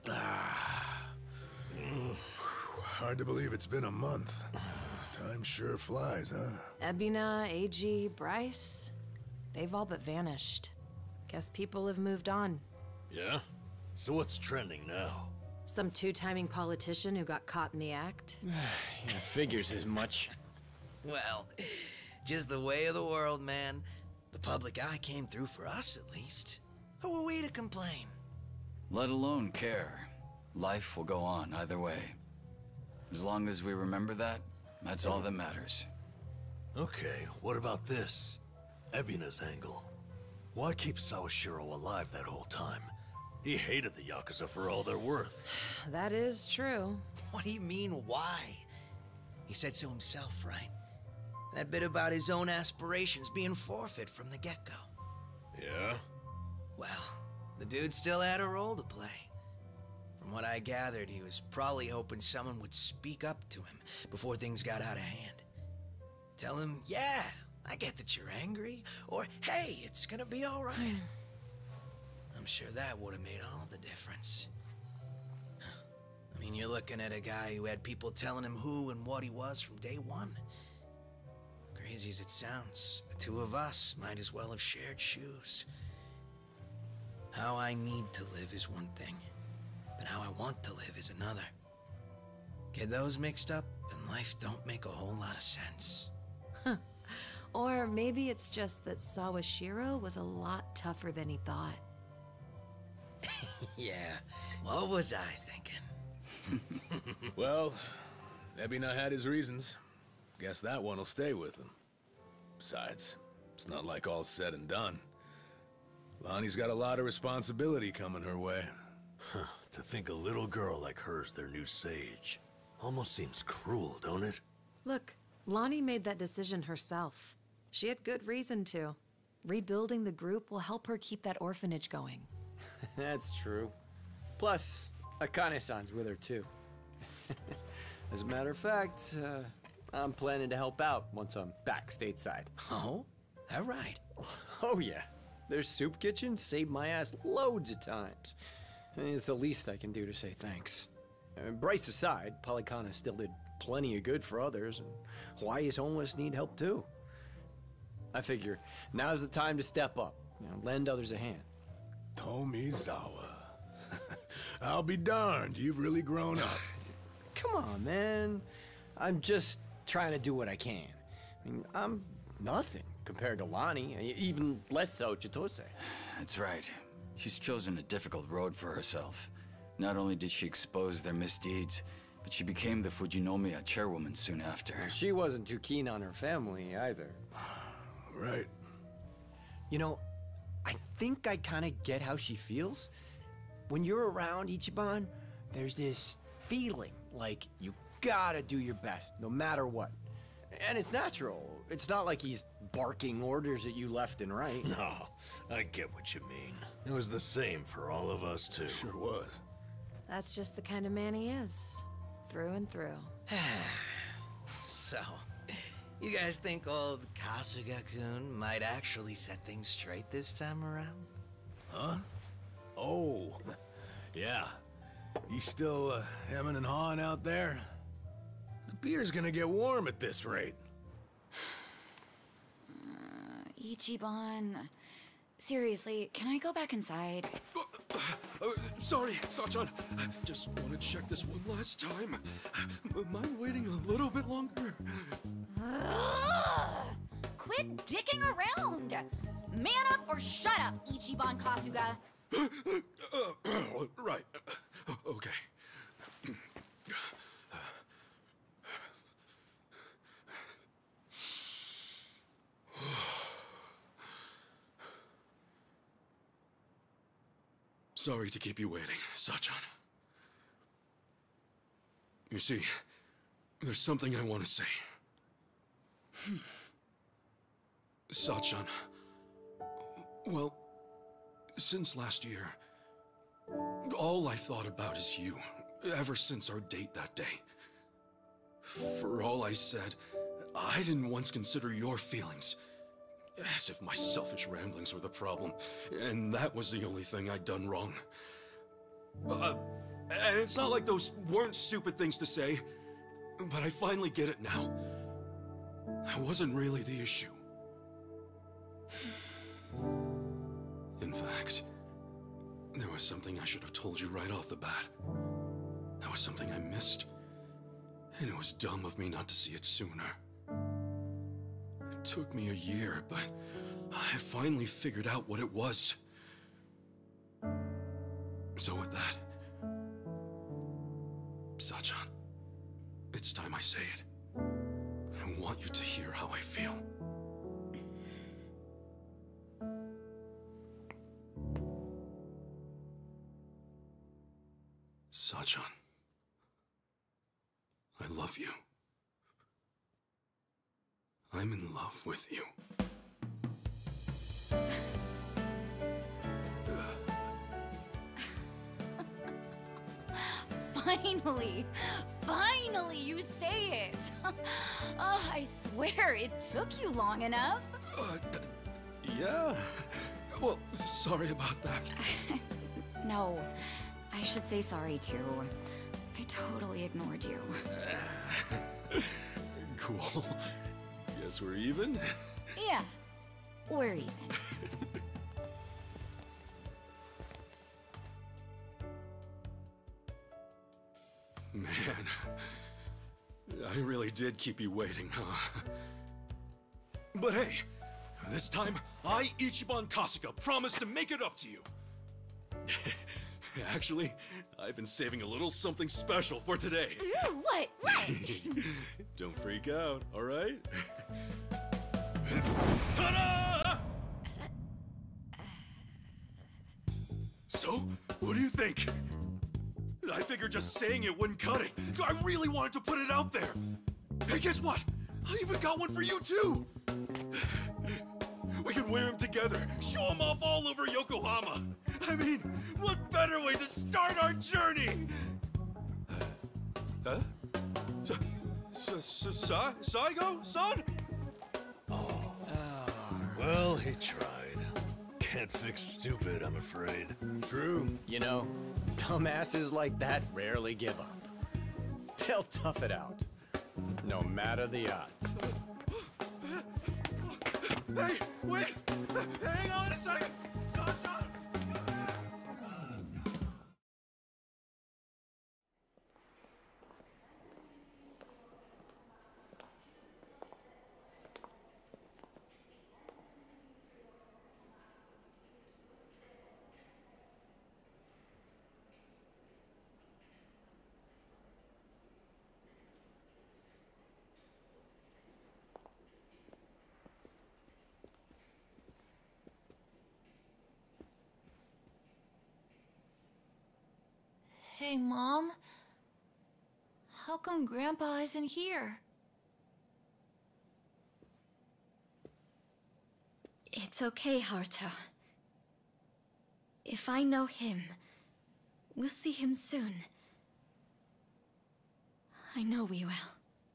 Ah. Hard to believe it's been a month. Time sure flies, huh? Ebina, A G, Bryce, they've all but vanished. Guess people have moved on. Yeah? So what's trending now? Some two-timing politician who got caught in the act. Yeah, figures as much. Well, just the way of the world, man. The public eye came through for us, at least. Who are we to complain? Let alone care. Life will go on either way. As long as we remember that, that's all that matters. Okay, what about this? Ebina's angle. Why keep Sawashiro alive that whole time? He hated the Yakuza for all they're worth. That is true. What do you mean, why? He said so himself, right? That bit about his own aspirations being forfeit from the get-go. Yeah? Well, the dude still had a role to play. From what I gathered, he was probably hoping someone would speak up to him before things got out of hand. Tell him, yeah, I get that you're angry, or hey, it's gonna be all right. I'm sure that would have made all the difference. I mean, you're looking at a guy who had people telling him who and what he was from day one. Crazy as it sounds, the two of us might as well have shared shoes. How I need to live is one thing, but how I want to live is another. Get those mixed up, and life don't make a whole lot of sense. Huh. Or maybe it's just that Sawashiro was a lot tougher than he thought. Yeah, what was I thinking? Well, Ebina had his reasons. Guess that one will stay with him. Besides, it's not like all said and done. Lonnie's got a lot of responsibility coming her way. Huh, to think a little girl like her's their new sage. Almost seems cruel, don't it? Look, Lonnie made that decision herself. She had good reason to. Rebuilding the group will help her keep that orphanage going. That's true. Plus, Akane-san's with her too. As a matter of fact, uh, I'm planning to help out once I'm back stateside. Oh? All right. Oh yeah. Their soup kitchen saved my ass loads of times. I mean, it's the least I can do to say thanks. Uh, Bryce aside, Polycana still did plenty of good for others, and Hawaii's homeless need help too. I figure now's the time to step up, you know, lend others a hand. Tomizawa. I'll be darned, you've really grown up. Come on, man. I'm just trying to do what I can. I mean, I'm nothing compared to Lonnie, even less so Chitose. That's right. She's chosen a difficult road for herself. Not only did she expose their misdeeds, but she became the Fujinomiya chairwoman soon after. She wasn't too keen on her family either. Right. You know, I think I kind of get how she feels. When you're around Ichiban, there's this feeling like you gotta do your best, no matter what. And it's natural. It's not like he's barking orders at you left and right. No, I get what you mean. It was the same for all of us, too. Sure was. That's just the kind of man he is. Through and through. So, you guys think old Kasuga-kun might actually set things straight this time around? Huh? Oh, yeah. He's still uh, hemming and hawing out there? The beer's gonna get warm at this rate. Uh, Ichiban... Seriously, can I go back inside? Uh, uh, sorry, Sachan. Just want to check this one last time. Mind waiting a little bit longer? Ugh! Quit dicking around! Man up or shut up, Ichiban Kasuga! uh, right. Uh, okay. Sorry to keep you waiting, Sachan. You see, there's something I want to say. Sachan, well, since last year, all I thought about is you, ever since our date that day. For all I said, I didn't once consider your feelings. As if my selfish ramblings were the problem, and that was the only thing I'd done wrong. Uh, And it's not like those weren't stupid things to say, but I finally get it now. I wasn't really the issue. In fact, there was something I should have told you right off the bat. That was something I missed, and it was dumb of me not to see it sooner. It took me a year, but I finally figured out what it was. So with that, Sachan, it's time I say it. I want you to hear how I feel. Sachan, I love you. I'm in love with you. Finally! Finally, you say it! Oh, I swear, it took you long enough. Uh, yeah. Well, sorry about that. No, I should say sorry too. I totally ignored you. Cool. Guess we're even? Yeah, we're even. Man, I really did keep you waiting, huh? But hey, this time, I, Ichiban Kasuga, promise to make it up to you. Actually, I've been saving a little something special for today. Ooh, what? What? Don't freak out, all right? Ta-da! So, what do you think? I figured just saying it wouldn't cut it. I really wanted to put it out there. Hey, guess what? I even got one for you, too. We can wear them together, show them off all over Yokohama. I mean, what better way to start our journey? Huh? Saigo-san? Oh. Well, he tried. Can't fix stupid, I'm afraid. True. You know, dumbasses like that rarely give up. They'll tough it out, no matter the odds. Hey, wait! Hang on a second! Sunshine! Hey, Mom. How come Grandpa isn't here? It's okay, Haruto. If I know him, we'll see him soon. I know we will.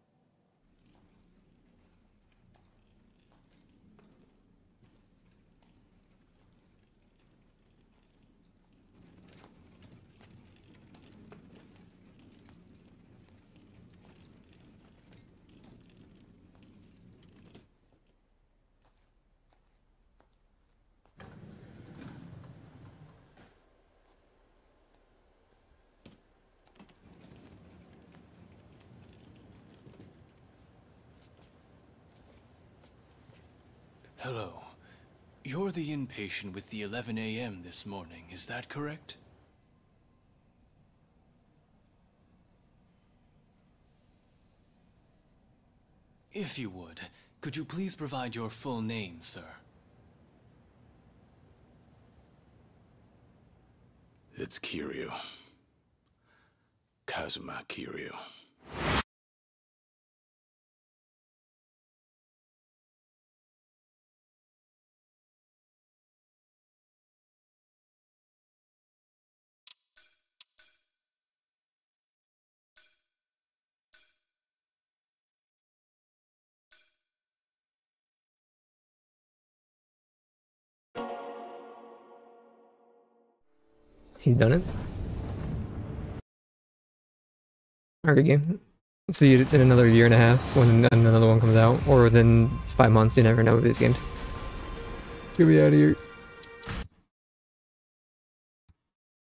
Hello. You're the inpatient with the eleven A M this morning, is that correct? If you would, could you please provide your full name, sir? It's Kiryu. Kazuma Kiryu. He's done it? Alright, game. See you in another year and a half when another one comes out, or within five months. You never know with these games. Get me out of here.